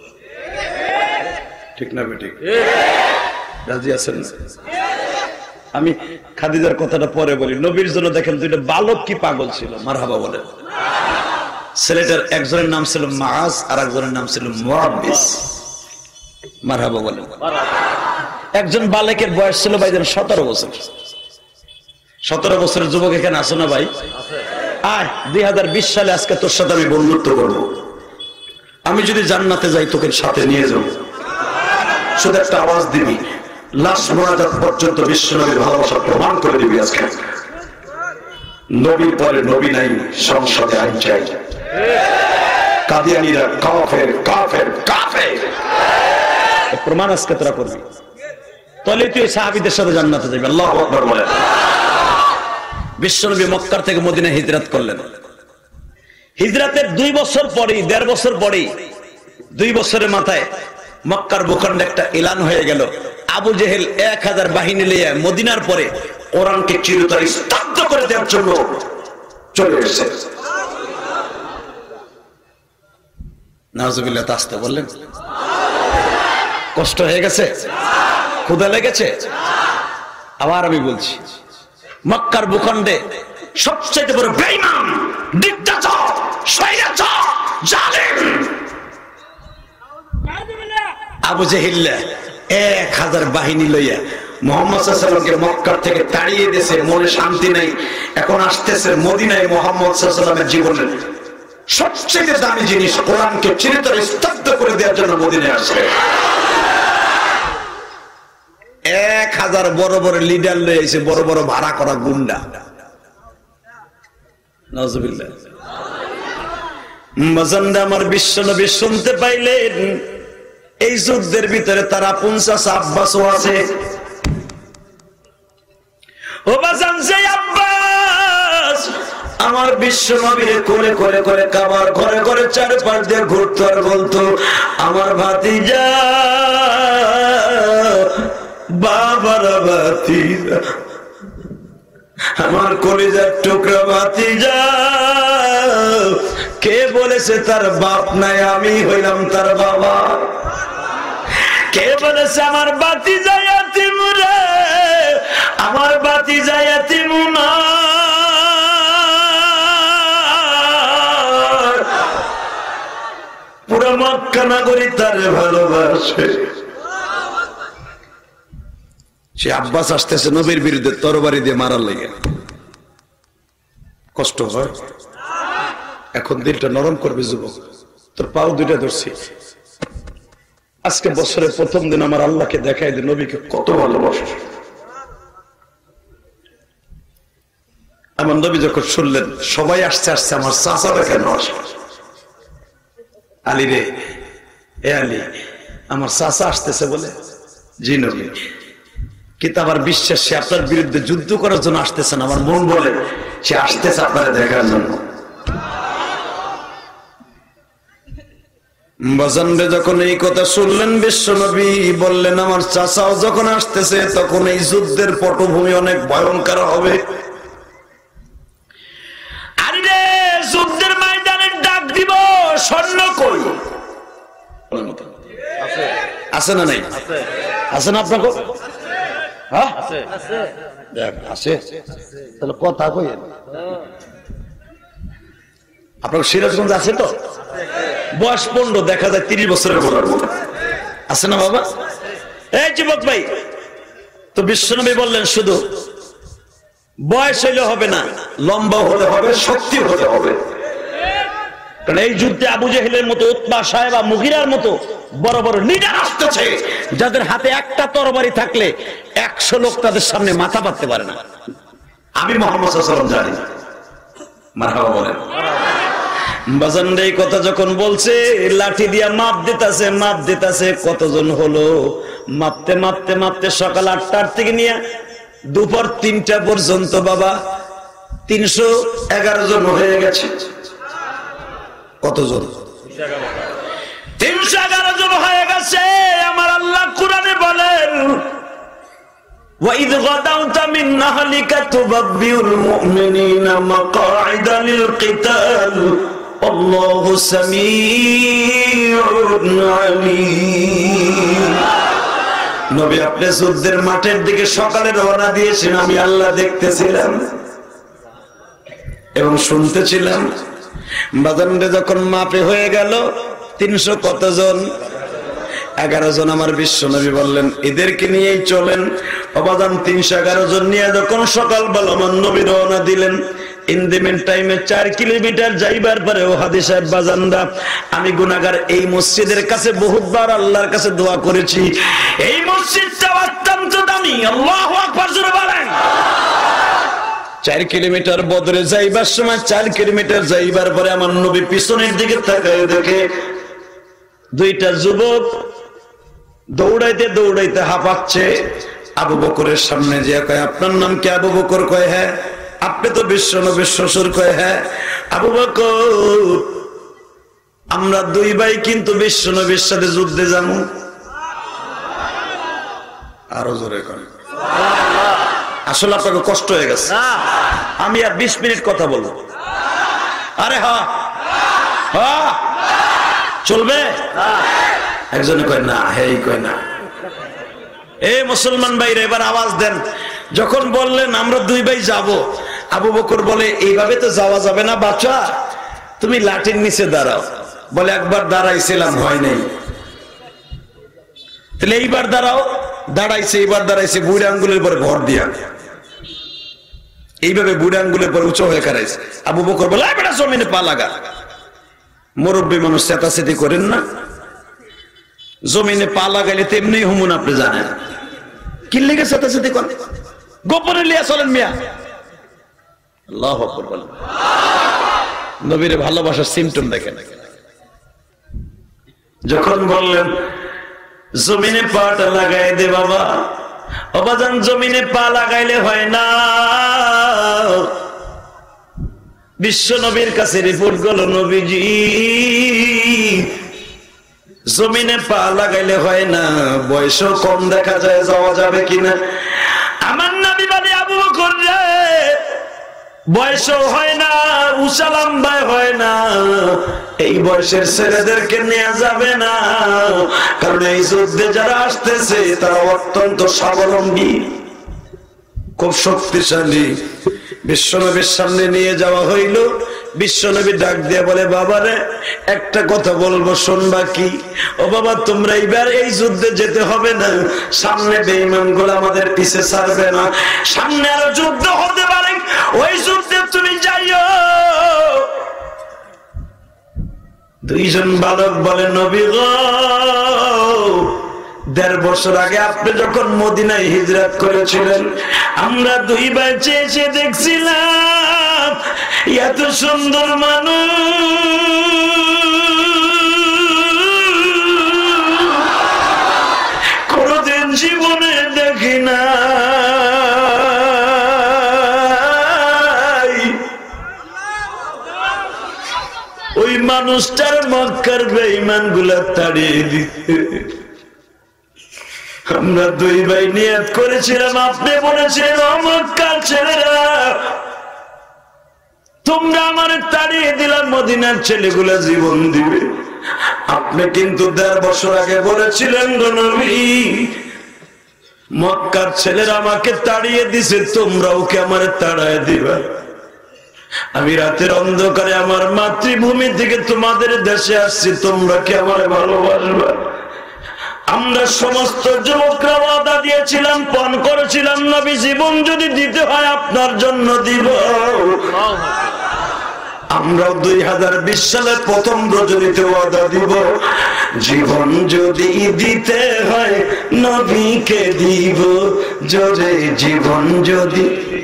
ঠিক না বেঠিক? রাজি আছেন? আমি খাদিজার কথাটা পরে বলি। নবীর জন্য দেখেন দুইটা বালক কি পাগল ছিল, মারহাবা বলেন। ছেলেটার একজনের নাম ছিল মাআজ আর একজনের নাম ছিল মুআব্বিস, মারহাবা বলেন। একজন বালকের বয়স ছিল ভাইজান সতেরো বছর। সতেরো বছরের যুবক এখানে আসো না ভাই? আয়, দুই হাজার বিশ সালে আজকে তোর সাথে আমি বন্ধুত্ব করবো। আমি যদি জান্নাতে যাই তোকে সাথে নিয়ে যাবো। শুধু একটা আওয়াজ দিবি, লাশ মোনাজাত পর্যন্ত বিশ্বনবীর ভালোবাসা প্রমাণ করে দিবি। আজকে নবীর পরে নবী নাই, সংসদে আইন চাই। কাদিয়ানীরা কাফের কাফের কাফের, প্রমাণ আজকে তোরা করবি। তাহলে তুই সাহাবীদের সাথে জান্নাতে যাবি। আল্লাহু আকবার বলেন। বিশ্বনবী মক্কার থেকে মদিনায় হিজরত করলেন। হিজরতের দুই বছর পরেই, দেড় বছর পরেই, দুই বছরের মাথায় মক্কার ভূখণ্ডে একটা এলান হয়ে গেল। আবু জেহেল এক হাজার বাহিনী নিয়ে মদিনার পরে কোরআনকে চিরতরে স্তব্ধ করে দেওয়ার জন্য চলে এসেছে। নাউজুবিল্লাহ, আসতে বললেন? কষ্ট হয়ে গেছে, ক্ষুধা লেগেছে। আবার আমি বলছি, মক্কার ভূখণ্ডে সবচেয়ে বড় বেঈমান, ডিক্টেটর, স্বৈরাচার, জালেম আবু জেহেল এক হাজার বাহিনী লইয়া মুহাম্মদ সাল্লাল্লাহু আলাইহি ওয়াসাল্লামকে মক্কা থেকে তাড়িয়ে দিয়েছে। মনে শান্তি নাই। এখন আসতেছে মদিনায় মুহাম্মদ সাল্লাল্লাহু আলাইহি ওয়াসাল্লামের জীবনের সবচেয়ে দামি জিনিস কোরআনকে চিরতরে স্তব্ধ করে দেওয়ার জন্য মদিনায় আসে। এক হাজার বড় বড় লিডার লয়ে এসে, বড় বড় ভাড়া করা গুন্ডা। নাউজুবিল্লাহ। মজন্দা আমার বিশ্বনবী শুনতে পাইলেন এই যুদ্ধের ভিতরে তারা পঞ্চাশ আব্বাসও আছে। ও বাজান, যে আব্বাস আমার বিশ্বনবীর কোলে করে করে কাবার ঘরে ঘরে চারপাশ দিয়ে ঘুরতো আর বলতো, আমার ভাতিজা, বাবার ভাতিজা, আমার কলিজার টুকরা ভাতিজা। কে বলেছে তার বাপ নাই? আমি হইলাম তার বাবা। কে বলেছে আমার ভাতিজা ইয়াতীম রে? আমার ভাতিজা ইয়াতীম না। পুরো মক্কা নগরী তারে ভালোবাসে। সে আব্বাস আসতেছে নবীর বিরুদ্ধে তরবারি দিয়ে মারার লেগে। কষ্ট হয়। এখন দিলটা নরম করবে যুবক, তোর পাও দুইটা ধরছি। আজকে বছরের প্রথম দিন আমার আল্লাহকে দেখাই দে নবীকে কত ভালোবাসে। আমার নবী যখন শুনলেন সবাই আসছে আসছে, আমার চাচারা কেন আসে? আলী রে, এ আলী, আমার চাচা আসতেছে বলে। জি নবী। কিন্তু আমার বিশ্বাস সে আপনার বিরুদ্ধে যুদ্ধ করার জন্য আসতেছেন। আমার মন বলে সে আসতেছে আপনারা দেখার জন্য। বাজানরে যখন এই কথা শুনলেন বিশ্বনবী বললেন, আমার চাচাও যখন আসতেছে তখন এই যুদ্ধের পটভূমি অনেক ভয়ঙ্কর হবে। আরে যুদ্ধের ময়দানে ডাক দিব, স্বর্ণ কই আছে না? নাই আছে না? আপনাকে আছে? তাহলে কথা কই, আপনার সিরাজগঞ্জ আছে তো? বয়স পনেরো, দেখা যায় তিরিশ বছরের আছে না বাবা? এই যুবক ভাই, তো বিশ্বনবী বললেন শুধু বয়স হইলে হবে না, লম্বা হলে হবে, শক্তি হতে হবে। কারণ এই যুদ্ধে আবু জেহেলের মতো, উতবা, সায়বা, মুগিরার মতো বড় বড় লিডার আসতেছে, যাদের হাতে একটা তরবারি থাকলে একশো লোক তাদের সামনে মাথা পাততে পারে না। আমি মুহাম্মদ সাল্লাল্লাহু আলাইহি ওয়াসাল্লাম জানি। মারহাবা বলেন। বাজান এই কথা যখন বলছে, লাঠি দিয়া মাপ দিতেছে, মাপ দিতেছে, কতজন হলো মাপতে মাপতে মাপতে সকাল আটটার থেকে নিয়ে দুপুর তিনটা পর্যন্ত বাবা তিনশো এগারো জন হয়ে গেছে। কতজন? তিনশো এগারো জন হয়ে গেছে। আমার আল্লাহ কোরআনে বলেন, وَإِذْ غَدَوْتَ مِنْ أَهْلِكَ تُبَوِّئُ الْمُؤْمِنِينَ مَقَاعِدَ لِلْقِتَالِ وَاللَّهُ سَمِيعٌ عَلِيمٌ। নবী আপনি যুদ্ধের মাঠের দিকে সকালে রওনা দিয়েছেন, আমি আল্লাহ দেখতেছিলাম এবং শুনতেছিলাম। বাজানরে যখন মাপে হয়ে গেল তিনশো কতজন, এগারো জন। আমার বিশ্ব নবী বললেন এদেরকে নিয়েই চলেন। অবাদান তিনশো এগারো জন নিয়ে যখন সকালবেলা আমার নবী রওনা দিলেন, ইন দি মিন টাইমে চার কিলোমিটার যাইবার পরে ও হাদি সাহেব বাজানরা, আমি গুনাহগার এই মসজিদের কাছে বহুতবার আল্লাহর কাছে দোয়া করেছি, এই মসজিদটা অত্যন্ত দামি। আল্লাহু আকবার জোরে বলেন। চার কিলোমিটার বদরে যাইবার সময় চার কিলোমিটার যাইবার পরে আমার নবী পিছনের দিকে তাকায় দেখে দুইটা যুবক দৌড়াইতে দৌড়াইতে হাঁপাচ্ছে। আবু বকরের সামনে যে কয় আপনার নাম কি? আবু বকর কয় হ্যাঁ। আপনি তো বিশ্ব নবীর শ্বশুর? কয় হ্যাঁ। আবু বকর আমরা দুই ভাই কিন্তু বিশ্ব নবীর সাথে যুদ্ধে যাবো। আরো জোরে কয়। আসলে আপনাকে কষ্ট হয়ে গেছে, আমি আর বিশ মিনিট কথা বলবো। আরে হ্যাঁ হ্যাঁ চলবে। একজনে কয় না, হেই কয় না। এ মুসলমান ভাইরা এবার আওয়াজ দেন। যখন বললেন আমরা দুই ভাই যাব, আবু বকর বলে এইভাবে তো যাওয়া যাবে না বাচ্চা, তুমি লাঠির নিচে দাঁড়াও। বলে একবার দাঁড়াইছিলাম হয় নাই, তাহলে এইবার দাঁড়াও। দাঁড়াইছে, এইবার দাঁড়াইছে বুড়ি আঙ্গুলের পরে ভর দিয়া, এইভাবে বুড়ি আঙ্গুলের পরে উঁচু হয়ে কারাইছে। আবু বকর বলে বেটা জমিনে পা লাগা। মুরব্বী মানুষ চেতাচেতি করেন না, জমিনে পা লাগাইলে তেমনি হুমুন আপনি জানেন। কি লেগে চেতাচেতি করেন? গোপনে লিয়া চলেন মিয়া। আল্লাহু আকবার বলেন। নবীর ভালোবাসার সিমটম দেখেন। যখন বললেন জমিনে পাটা লাগাই দে বাবা, অবাজান জমিনে পা লাগাইলে হয় না। বিশ্ব নবীর কাছে রিপোর্ট গেল নবীজি জমিনে পা লাগাইলে হয় না, বয়সও কম দেখা যায়, যাওয়া যাবে কিনা? আমার নবী বলে আবু বকর রে বয়সও হয় না, উঁচা লম্বায় হয় না, এই বয়সের ছেলেদেরকে নেওয়া যাবে না, কারণ এই যুদ্ধে যারা আসতেছে তারা অত্যন্ত স্বাবলম্বী, খুব শক্তিশালী। বিশ্বনবীর সামনে নিয়ে যাওয়া হইল। বিশ্বনবী ডাক দিয়ে বলে বাবারে একটা কথা বলবো, শুনবা কি? ও বাবা তোমরা এইবার এই যুদ্ধে যেতে হবে না, সামনে বেঈমান গুলো আমাদের পিছে ছাড়বে না, সামনে আরো যুদ্ধ হতে পারে, ওই যুদ্ধে তুমি যাইও। দুইজন বালক বলে নবী গো, দেড় বছর আগে আপনি যখন মদিনায় হিজরত করেছিলেন, আমরা দুই ভাই চেয়েছে দেখছিলাম এত সুন্দর মানুষ কোনদিন জীবনে দেখি না। ওই মানুষটার মক্কার বেঈমান গুলা তাড়িয়ে দিতে আমরা দুই ভাই নিয়ত করেছিলাম, আপনি বলেছিলেন ও মক্কার ছেলেরা তোমরা আমার তাড়িয়ে দিলাম, মদিনার ছেলেগুলা জীবন দিবে। আপনি কিন্তু দেড় বছর আগে বলেছিলেন গো নবী মক্কার ছেলেরা আমাকে তাড়িয়ে দিছে, তোমরাও কি আমার তাড়ায় দিবা? আমি রাতের অন্ধকারে আমার মাতৃভূমি থেকে তোমাদের দেশে আসছি, তোমরা কি আমার ভালোবাসবা? আমরা সমস্ত যুবকরা ওয়াদা দিয়েছিলাম, পণ করেছিলাম নবী জীবন যদি দিতে হয় আপনার জন্য দিব। আমরা দুই হাজার বিশ সালের প্রথম রজনীতে ওয়াদা দিব, জীবন যদি দিতে হয় নবীকে দিব, জোরে জীবন যদি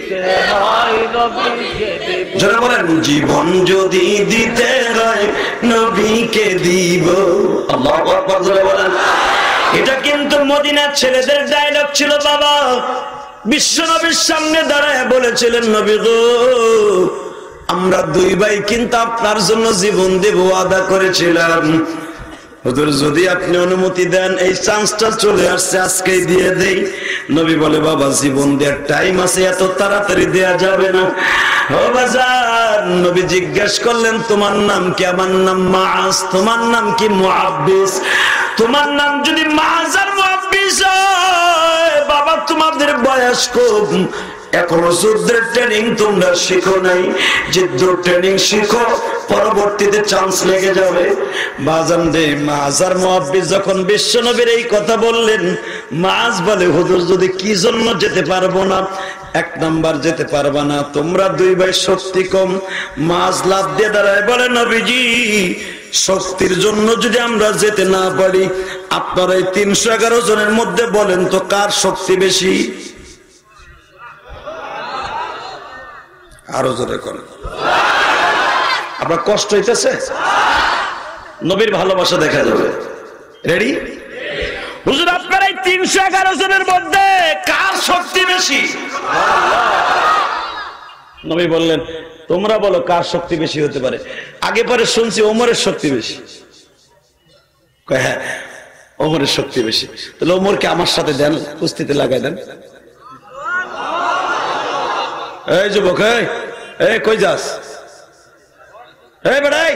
জোরে বলেন, জীবন যদি দিতে হয় নবীকে দিব। আল্লাহু আকবার জোরে বলেন। এটা কিন্তু মদিনার ছেলেদের ডায়লগ ছিল বাবা। বিশ্ব নবীর সামনে দাঁড়ায় বলেছিলেন নবী গো, আমরা দুই ভাই কিন্তু আপনার জন্য জীবন দেব ওয়াদা করেছিলাম, হুজুর যদি আপনি অনুমতি দেন এই চান্সটা চলে আসছে, আজকেই দিয়ে দেই। নবী বলে বাবা জীবন দেওয়ার টাইম আছে, এত তাড়াতাড়ি দেয়া যাবে না। ও বাজার, নবী জিজ্ঞেস করলেন তোমার নাম কি? আমার নাম মাআজ। তোমার নাম কি? মুআব্বিস। তোমার নাম যদি মাআজ আর মুআব্বিস বয়স্ক, এখনো যুদ্ধের ট্রেনিং তোমরা শিখো নাই। যুদ্ধের ট্রেনিং শিখো, পরবর্তীতে চান্স লেগে যাবে। বাজান দে মাজার মুহাব্বিস যখন বিশ্বনবীর এই কথা বললেন, মাজ বলে হুজুর যদি কি জন্য যেতে পারবো না? এক নাম্বার যেতে পারবা না, তোমরা দুই ভাই শক্তি কম। মাজ লাভ দিয়ে দাঁড়ায় বলে নবীজি শক্তির জন্য যদি আমরা যেতে না পারি, আপনার এই তিনশো এগারো জনের মধ্যে বলেন তো কার শক্তি বেশি? আরো জোরে করেন। আপনার কষ্ট হইতেছে? নবীর ভালোবাসা দেখা যাবে। রেডি? হুজুর আপনার এই তিনশো এগারো জনের মধ্যে কার শক্তি বেশি? নবী বললেন তোমরা বলো কার শক্তি বেশি হতে পারে। আগে পরে শুনছি ওমরের শক্তি বেশি। হ্যাঁ ওমরের শক্তি বেশি। তাহলে ওমরকে আমার সাথে দেন, কুস্তিতে লাগাই দেন। এই যুবক, এই কই যাস? এই বেড়াই,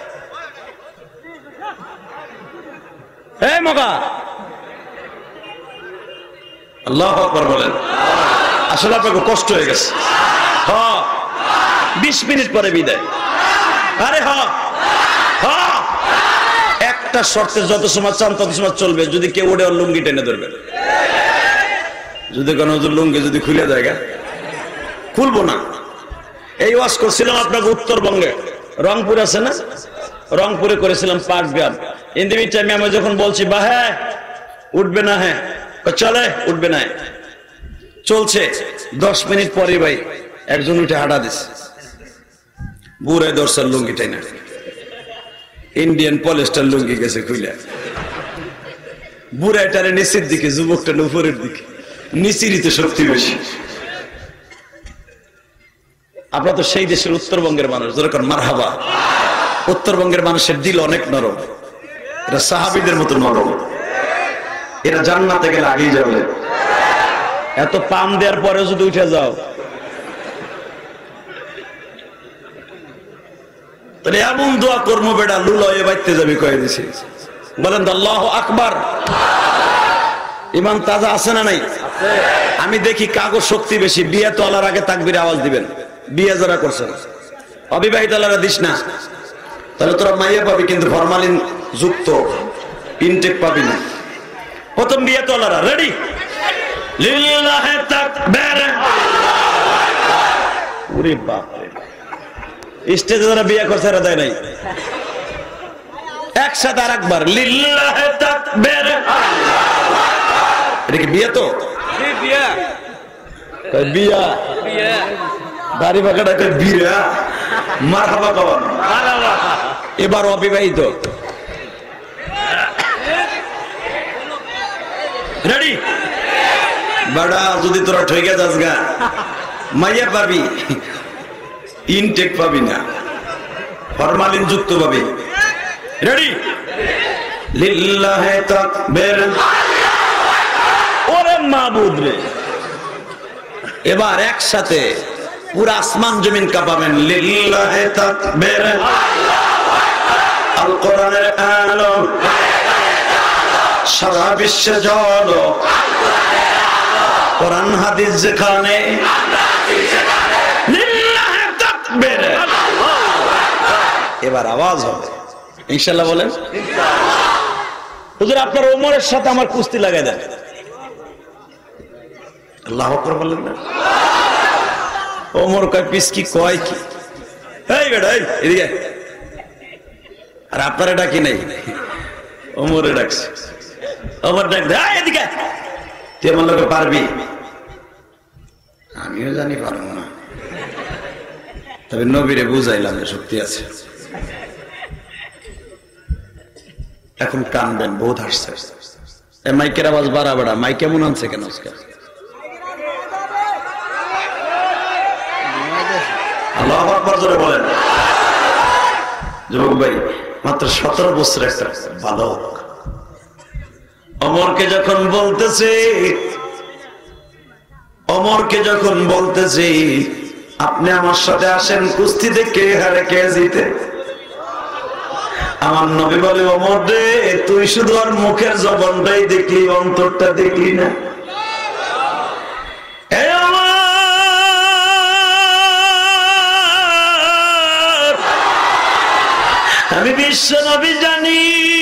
এই মগা, আল্লাহু আকবার বলেন। আসলে আপনাকে কষ্ট হয়ে গেছে। হ্যাঁ বিশ মিনিট পরে বিদায়। আরে হ্যাঁ হ্যাঁ একটা শর্তে যত সময় চান তত সময় চলবে, যদি কেউ ওঠে ওর লুঙ্গি টেনে ধরবে। যদি কোনো লুঙ্গি যদি খুলে জায়গা খুলবো না। এই ওয়াজ করছিলাম আপনাকে উত্তরবঙ্গে, রংপুর আছে না, রংপুরে করেছিলাম পাটগ্রাম। ইন্দিমি টাইমে আমি যখন বলছি বা হ্যাঁ উঠবে না, হ্যাঁ চলে উঠবে না, চলছে দশ মিনিট পরে ভাই একজন উঠে হাঁটা দিচ্ছে, বুড়ায় দর্শার লুঙ্গি টাই না, ইন্ডিয়ান পলিস্টার লুঙ্গি গেছে খুলে। বুড়াইটারে নিচের দিকে, যুবকটা উপরের দিকে। নিচিরিতে শক্তি বেশি। আপনারা তো সেই দেশের উত্তরবঙ্গের মানুষ, যেরকম মারহাবা। উত্তরবঙ্গের মানুষের দিল অনেক নরম, এরা সাহাবীদের মতো নরম, এরা জান্নাতে গেলে আগেই যাবে। এত পাম দেওয়ার পরে যদি উঠে যাও তাহলে এমন দোয়া কর্ম বেড়া লুলয়ে বাইতে যাবি কয়ে দিছি। বলেন তো আল্লাহু আকবার। ইমান তাজা আছে না নাই? আমি দেখি কাগজ শক্তি বেশি। বিয়ে তো আল্লাহর আগে তাকবীর আওয়াজ দিবেন। বিয়ে যারা করছেন, অবিবাহিত আল্লাহরা দিস না, তাহলে তোরা মাইয়া পাবি কিন্তু ফরমালিন যুক্ত ইনটেক পাবি না। প্রথম বিয়ে তো আল্লাহরা। রেডি? লিল্লাহি তাকবীর। ওরে বাপ রে, স্টেজে যারা বিয়ে করছে এরা দেয় নাই। একসাথে আর একবার লিল্লাহি তাকবীর। এটা কি বিয়ে? তো বিয়া বিয়া দাড়ি বাঁকাটা বিয়া। মারহাবা কওয়ান। এবার অবিবাহিত। রেডি? বাড়া যদি তোরা ঠইকে যাস গা, মাইয়া পাবি ইনটেক পাবি না, ফরমালিন যুক্ত পাবি। রেডি? লিল্লাহি তাকবীর। ওরে মাবুদ রে, এবার একসাথে পুরো আসমান জমিন কাঁপাবেন। লিল্লাহি তাকবীর। আল কোরআনের আলো সারা বিশ্বে জ্বলো, কোরআন হাদিস যেখানে লিল্লাহি তাকবীর। এবার আওয়াজ হবে ইনশাআল্লাহ। বলেন হুজুর আপনার ওমরের সাথে আমার কুস্তি লাগাই দেন। আল্লাহু আকবার বলেন না। ওমর কয় পিস কি কয় কি? এই বেটা এই এদিকে। আর আপনারা ডাকি নাই, ওমরে ডাকছে। ওমর ডাক দে, এই এদিকে। তুই আমার লোকে পারবি? আমিও জানি পারবো না, তবে নবীরে বুঝাইলাম যে শক্তি আছে। এখন কানবেন, বহুত হাসছে। মাইকের আওয়াজ বাড়া বাড়া। মাইক কেমন আনছে কেন আজকে? আল্লাহু আকবার জোরে বলেন। যুবক ভাই, মাত্র সতেরো বছর একটা বালক অমরকে যখন বলতেছে, অমরকে যখন বলতেছে আপনি আমার সাথে আসেন, কুস্তিতে কে হারে কে জিতে। আমার নবী বলে ওমর রে, তুই শুধু আর মুখের জবানটাই দেখলি, অন্তরটা দেখলি না। আমি বিশ্ব নবী জানি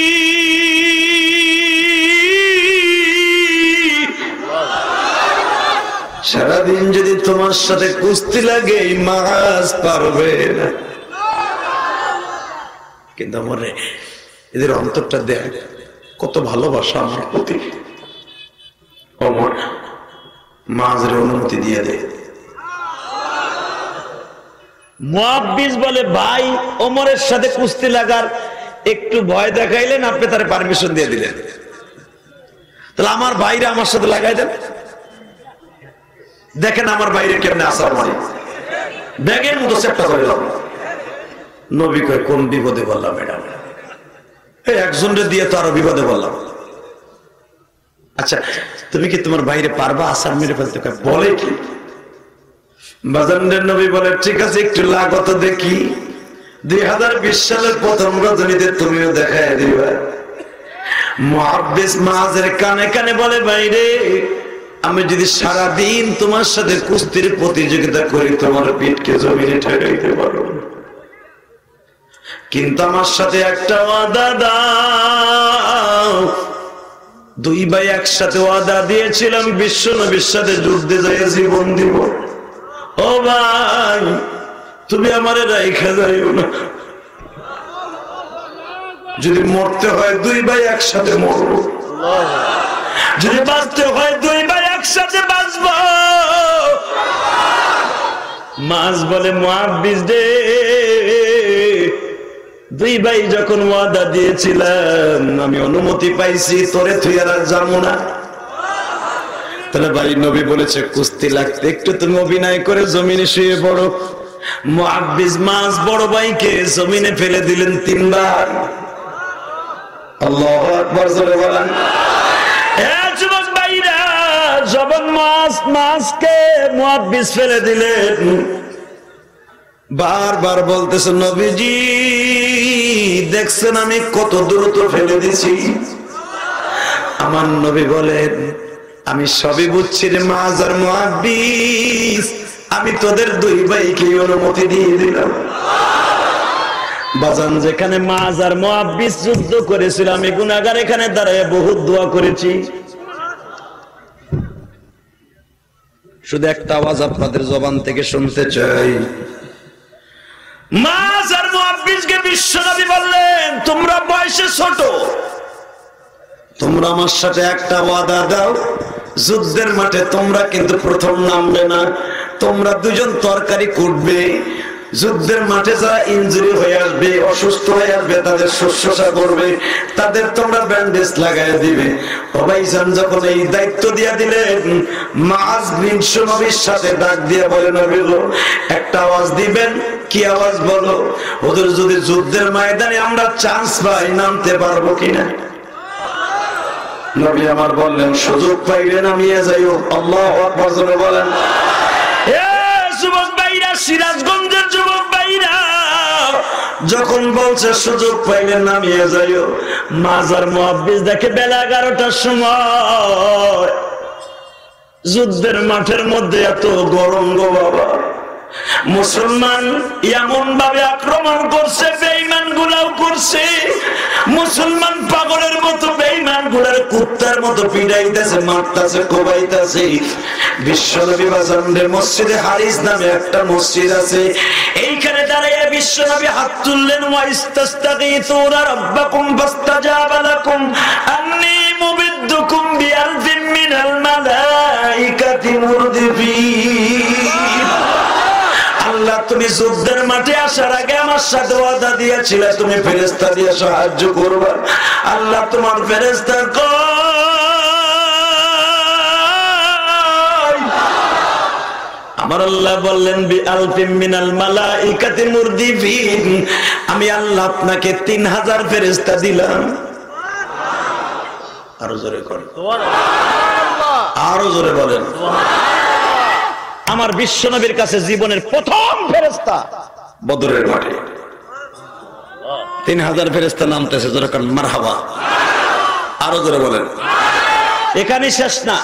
সারাদিন যদি তোমার সাথে কুস্তি লাগে মাছ পারবে না, কিন্তু আমার এদের অন্তরটা দেখ কত ভালোবাসা আমার প্রতি। অমর মাঝের অনুমতি দিয়ে দেয়। মুআব্বিস বলে ভাই ওমরের সাথে কুস্তি লাগার একটু ভয় দেখাইলেন, আপনি তার পারমিশন দিয়ে দিলেন, তাহলে আমার ভাইরা আমার সাথে লাগাই দেন। দেখেন আমার বাইরে কেমনে আসার মারি, ব্যাগের মতো চেপটা করে দাও। নবী কয় কোন বিপদে বললাম ম্যাডাম, এই একজনের দিয়ে তো আরো বিপদে বললাম। আচ্ছা তুমি কি তোমার বাইরে পারবা আসার মেরে ফেলতে? বলে কি বাজানের নবী বলে ঠিক আছে একটু লাগত দেখি। দুই হাজার বিশ সালের প্রথম রজনীতে তুমিও দেখায় দিবা। মুআব্বিস মাঝের কানে কানে বলে বাইরে আমি যদি সারাদিন তোমার সাথে কুস্তির প্রতিযোগিতা করি তোমার পিঠকে জমিনে ঠেকাইতে পারো, কিন্তু আমার সাথে একটা ওয়াদা দাও। দুই ভাই একসাথে ওয়াদা দিয়েছিলাম বিশ্ব নবীর সাথে যুদ্ধে যাইয়া জীবন দিব। ও ভাই তুমি আমারে রাইখা যাইও না, যদি মরতে হয় দুই ভাই একসাথে মরবো, যদি বাঁচতে হয় দুই ভাই একসাথে বাঁচব। মাছ বলে মুআব্বিস দে দুই ভাই যখন ওয়াদা দিয়েছিলাম আমি অনুমতি পাইছি, তোরে তুই আর যাবো না। তাহলে ভাই নবী বলেছে কুস্তি লাগতে একটু তুমি অভিনয় করে জমিনে শুয়ে পড়ো। মুআব্বিস মাছ বড় ভাইকে জমিনে ফেলে দিলেন তিনবার। আল্লাহু আকবার জোরে বলেন। যুবক ভাইরা যখন মাছ মাছকে মুআব্বিস ফেলে দিলেন, বারবার বলতেছে নবীজি দেখছেন আমি কত দ্রুত ফেলে দিছি। আমার নবী বলেন আমি সবই বুঝছি রে মাছ আর মুআব্বিস, আমি তোদের দুই ভাইকে অনুমতি দিয়ে দিলাম। বাজান যেখানে মাছ আর মুআব্বিস যুদ্ধ করেছিল আমি গুনাহগার এখানে দাঁড়ায় বহুত দোয়া করেছি। শুধু একটা আওয়াজ আপনাদের জবান থেকে শুনতে চাই। মাছ আর মুআব্বিসকে বিশ্বনবী বললেন তোমরা বয়সে ছোট, তোমরা আমার সাথে একটা ওয়াদা দাও, যুদ্ধের মাঠে তোমরা কিন্তু প্রথম নামবে না, তোমরা দুজন তরকারি কুটবে। যুদ্ধের মাঠে যারা ইনজুরি হয়ে আসবে অসুস্থ হয়ে আসবে তাদের শুশ্রূষা করবে, তাদের তোমরা ব্যান্ডেজ লাগাই দিবে। ভাইজান যখন এই দায়িত্ব দিয়ে দিলেন মাছ বিশ্ব নবীর সাথে ডাক দিয়ে বলে নবী গো একটা আওয়াজ দিবেন। কি আওয়াজ বলো? ওদের যদি যুদ্ধের ময়দানে আমরা চান্স পাই নামতে পারবো কিনা? নবী আমার বললেন সুযোগ পাইলে নামিয়ে যাইও। আল্লাহু আকবার জোরে বলেন। এ যুবক ভাইরা, সিরাজগঞ্জের যুবক ভাইরা যখন বলছে সুযোগ পাইলে নামিয়ে যাইও, মাজার মুআব্বিস দেখে বেলা এগারোটার সময় যুদ্ধের মাঠের মধ্যে এত গরম গো বাবা। মুসলমান এমন ভাবে আক্রমণ করছে, বেঈমান গুলাও করছে। মুসলমান পাগলের মতো বেঈমান গুলার কুত্তার মতো পিটাইতেছে, মারতেছে, কোবাইতেছে। বিশ্বনবী বাজারে মসজিদে হারিস নামে একটা মসজিদ আছে, এইখানে দাঁড়িয়ে বিশ্বনবী হাত তুললেন ওয়া ইস্তাস্তাগীতুনা রাব্বাকুম ফাস্তাজাবা লাকুম আন্নী মুবিদ্দুকুম বিআলফিন মিনাল মালাইকাতি মুরদিফিন। আল্লাহ তুমি যুদ্ধের মাঠে আসার আগে আমার সাথে ওয়াদা দিয়েছিলে তুমি ফেরেশতা দিয়ে সাহায্য করবে। আল্লাহ তোমার ফেরেশতা কই? আমার আল্লাহ বললেন বিআলফিন মিনাল মালাইকাতি মুরদিফিন, আমি আল্লাহ আপনাকে তিন হাজার ফেরেশতা দিলাম। আরো জোরে করেন সুবহানাল্লাহ, আরো জোরে বলেন। আমার বিশ্বনবীর কাছে জীবনের প্রথম ফেরেশতা বদরের মাঠে তিন হাজার ফেরেশতা নামতেছে, জোরে করেন মারহাবা। আরো জোরে বলেন। এখানে শেষ না,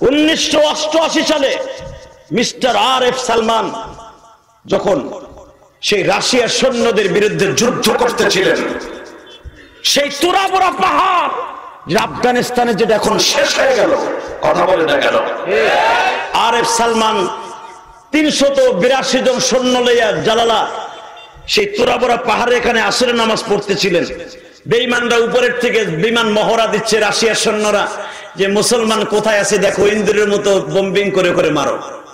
উনিশশো অষ্টআশি সালে মিস্টার আর এফ সালমান যখন সেই রাশিয়ার সৈন্যদের বিরুদ্ধে যুদ্ধ করতেছিলেন। সেই তোরাবোরা পাহাড় যে আফগানিস্তানে যেটা এখন শেষ হয়ে গেল, কথা বলে না গেল, আর এফ সালমান তিনশত বিরাশি জন সৈন্য লইয়া জালালা সেই তোরাবোরা পাহাড়ে এখানে আসরের নামাজ পড়তেছিলেন। বেঈমানরা উপরের থেকে বিমান মহড়া দিচ্ছে, রাশিয়ার সৈন্যরা, যে মুসলমান কোথায় আছে দেখো, ইন্দ্রের মতো বোম্বিং করে করে মারো।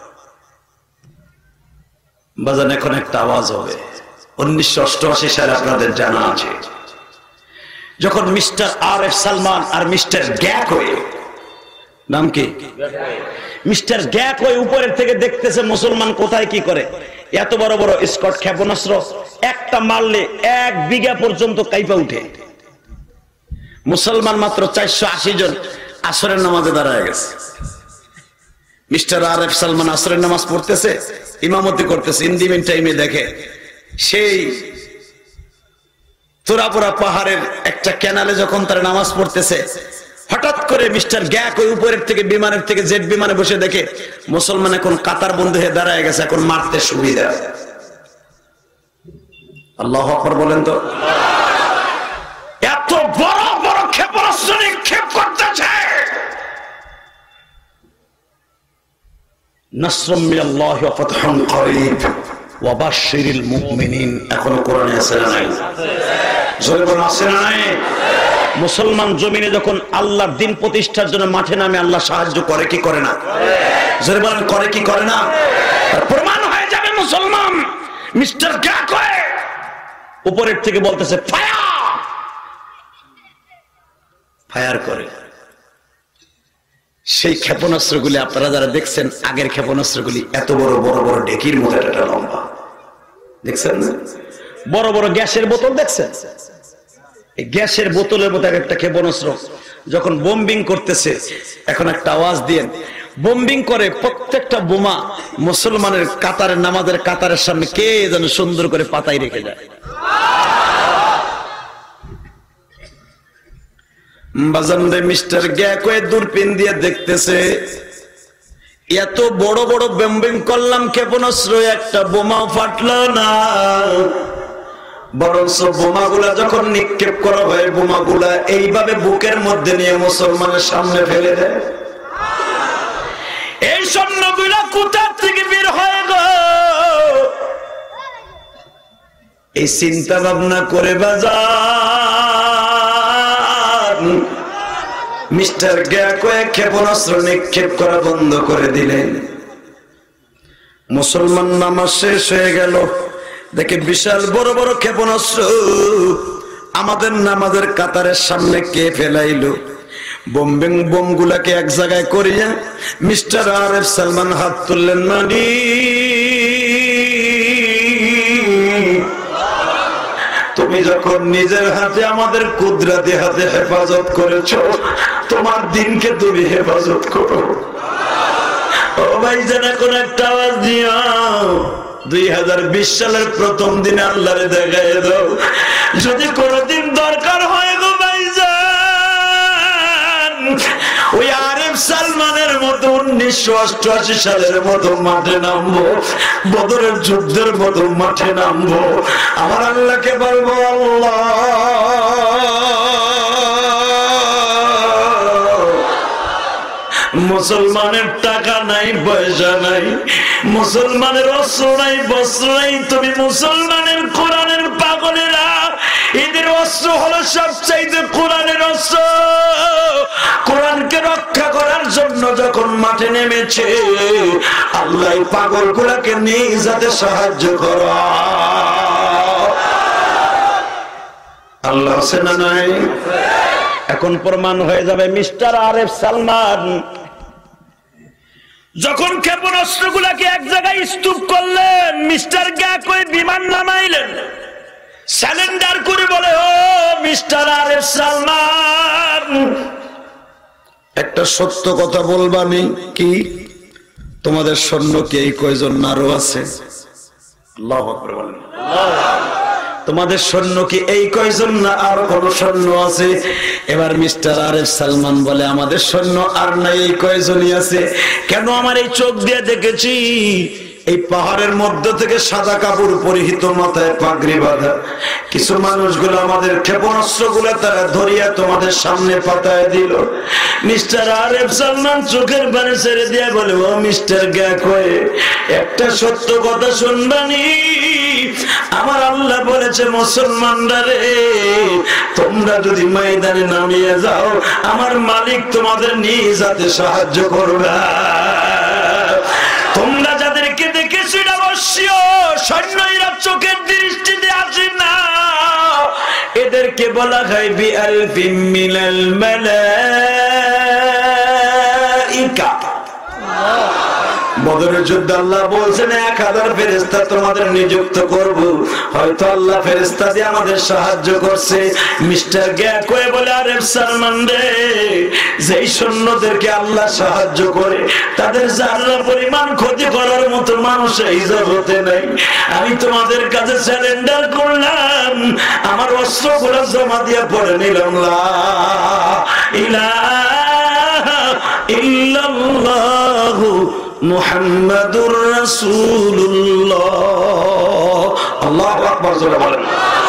বাজান এখন একটা আওয়াজ হবে, উনিশশো অষ্টআশি সালে আপনাদের জানা আছে, যখন মিস্টার আর এফ সালমান আর মিস্টার গ্যাকওয়ে, নাম কি, মিস্টার গ্যাকওয়ে উপরের থেকে দেখতেছে মুসলমান কোথায় কি করে। এত বড় বড় স্কট ক্ষেপণাস্ত্র একটা মারলে এক বিঘা পর্যন্ত কাইপা উঠে। মুসলমান মাত্র চারশো আশি জন আসরের নামাজে দাঁড়ায় গেছে। মিস্টার আর এফ সালমান আসরের নামাজ পড়তেছে, ইমামতি করতেছে। ইন দি মিন টাইমে দেখে সেই তোরাপুরা পাহাড়ের একটা ক্যানালে যখন তারা নামাজ পড়তেছে, হঠাৎ করে মিস্টার গ্যাক ওই উপরের থেকে বিমানের থেকে জেট বিমানে বসে দেখে মুসলমান এখন কাতার বন্ধ হয়ে দাঁড়ায় গেছে, এখন মারতে সুবিধা। আল্লাহু আকবার বলেন তো। এত বড় বড় ক্ষেপণাস্ত্র নিক্ষেপ করতেছে। নাসরুম মিনাল্লাহি ওয়া ফাতহুন করিব ওয়া বাশশিরিল মুমিনিন, এখন কোরআনে আছে না নাই? জোরে বলেন আছে না নাই? মুসলমান জমিনে যখন আল্লাহর দ্বীন প্রতিষ্ঠার জন্য মাঠে নামে, আল্লাহ সাহায্য করে কি করে না? জোরে বলেন করে কি করে না? প্রমাণ হয়ে যাবে মুসলমান। মিস্টার গ্যাকওয়ে উপরের থেকে বলতেছে ফায়ার, ফায়ার করে। সেই ক্ষেপণাস্ত্রগুলি আপনারা যারা দেখছেন, আগের ক্ষেপণাস্ত্রগুলি এত বড় বড় বড় ডেকির মতো একটা লম্বা, দেখছেন না? বড় বড় গ্যাসের বোতল দেখছেন? এই গ্যাসের বোতলের মতো একটা ক্ষেপণাস্ত্র যখন বোম্বিং করতেছে, এখন একটা আওয়াজ দিয়ে বোম্বিং করে, প্রত্যেকটা বোমা মুসলমানের কাতারের নামাজের কাতারের সামনে কে যেন সুন্দর করে পাতায় রেখে যায়। বাজানরে মিস্টার গ্যাকওয়ে দূরবীন দিয়ে দেখতেছে, এত বড় বড় বোম্বিং করলাম ক্ষেপণাস্ত্র, একটা বোমাও ফাটলো না। বরঞ্চ বোমাগুলা যখন নিক্ষেপ করা হয়, বোমাগুলা এইভাবে বুকের মধ্যে নিয়ে মুসলমানের সামনে ফেলে দেয়। এই সৈন্যগুলা কোথা থেকে বের হয় গো? এই চিন্তা ভাবনা করে বাজার মিস্টার গ্যাকওয়ে ক্ষেপণাস্ত্র নিক্ষেপ করা বন্ধ করে দিলেন। মুসলমান নামাজ শেষ হয়ে গেল, দেখে বিশাল বড় বড় ক্ষেপণাস্ত্র আমাদের নামাজের কাতারের সামনে কে ফেলাইলো। বোম্বিং বোম গুলাকে এক জায়গায় করিয়া মিস্টার আর এফ সালমান হাত তুললেন, মানি তুমি যখন নিজের হাতে আমাদের কুদরতি হাতে হেফাজত করেছো, তোমার দিনকে তুমি হেফাজত করো। ও ভাই জানা কোন একটা আওয়াজ দিও, দুই হাজার বিশ সালের প্রথম দিনে আল্লাহরে দেখায় দাও, যদি কোনদিন দরকার হয় গো ভাইজান, ওই আর এফ সালমানের মতো উনিশশো অষ্টআশি সালের মতো মাঠে নামবো, বদরের যুদ্ধের মতো মাঠে নামবো। আমার আল্লাহকে বলবো, আল্লাহ মুসলমানের টাকা নাই, পয়সা নাই, মুসলমানের অস্ত্র নাই, বস্ত্র নাই, তুমি মুসলমানের কোরআনের পাগলেরা, এদের অস্ত্র হলো সবচাইতে কোরআনের অস্ত্র। কোরআনকে রক্ষা করার জন্য যখন মাঠে নেমেছে, আল্লাহ পাগল গুলাকে নিজ হাতে সাহায্য করো। আল্লাহ আছে না নাই? এখন প্রমাণ হয়ে যাবে মিস্টার আর এফ সালমান যখন ক্ষেপণাস্ত্র গুলাকে এক জায়গায় স্তূপ করলেন, মিস্টার গ্যাকওয়ে বিমান নামাইলেন, স্যালেন্ডার করে বলে, ও মিস্টার আর এফ সালমান, একটা সত্য কথা বলবানি কি? তোমাদের সৈন্য কি এই কয়জন নারো আছে? আল্লাহু আকবার বলেন। তোমাদের সৈন্য কি এই কয়জন না আর কোন সৈন্য আছে? এবার মিস্টার আর এফ সালমান বলে, আমাদের সৈন্য আর নাই, এই কয়জনই আছে। কেন? আমার এই চোখ দিয়ে দেখেছি এই পাহাড়ের মধ্য থেকে সাদা কাপড় পরিহিত, মাথায় পাগড়ি বাঁধা কিছু মানুষগুলো আমাদের ক্ষেপণাস্ত্র গুলো তারা ধরিয়া তোমাদের সামনে পাতায় দিল। মিস্টার আরেফ সালমান চোখের পানি ছেড়ে দিয়ে বলে, ও মিস্টার গ্যাক হয়ে একটা সত্য কথা শুনবানি, আমার আল্লাহ বলেছে মুসলমানরা রে, তোমরা যদি ময়দানে নামিয়ে যাও আমার মালিক তোমাদের নিজ হাতে সাহায্য করবে। তোমরা যাদেরকে দেখেছো এটা অবশ্যই সৈন্যরা চোখের দৃষ্টিতে আসে না, এদেরকে বলা হয় বিআলফিম মিনাল মালাইকা। বদরের যুদ্ধে আল্লাহ বলছেন এক হাজার ফেরেশতা তোমাদের নিযুক্ত করব, হয়তো আল্লাহ ফেরেশতা দিয়ে আমাদের সাহায্য করছে। মিস্টার গ্যাক হয়ে বলে, আরে সালমান রে, যেই সৈন্যদেরকে আল্লাহ সাহায্য করে তাদের যারা পরিমাণ ক্ষতি করার মতো মানুষ এই জগতে নাই। আমি তোমাদের কাছে স্যারেন্ডার করলাম, আমার অস্ত্রগুলো জমা দিয়ে পড়ে নিলাম লা ইলাহা ইল্লাল্লাহু মুহাম্মাদুর রাসূলুল্লাহ। আল্লাহু আকবার বলেন।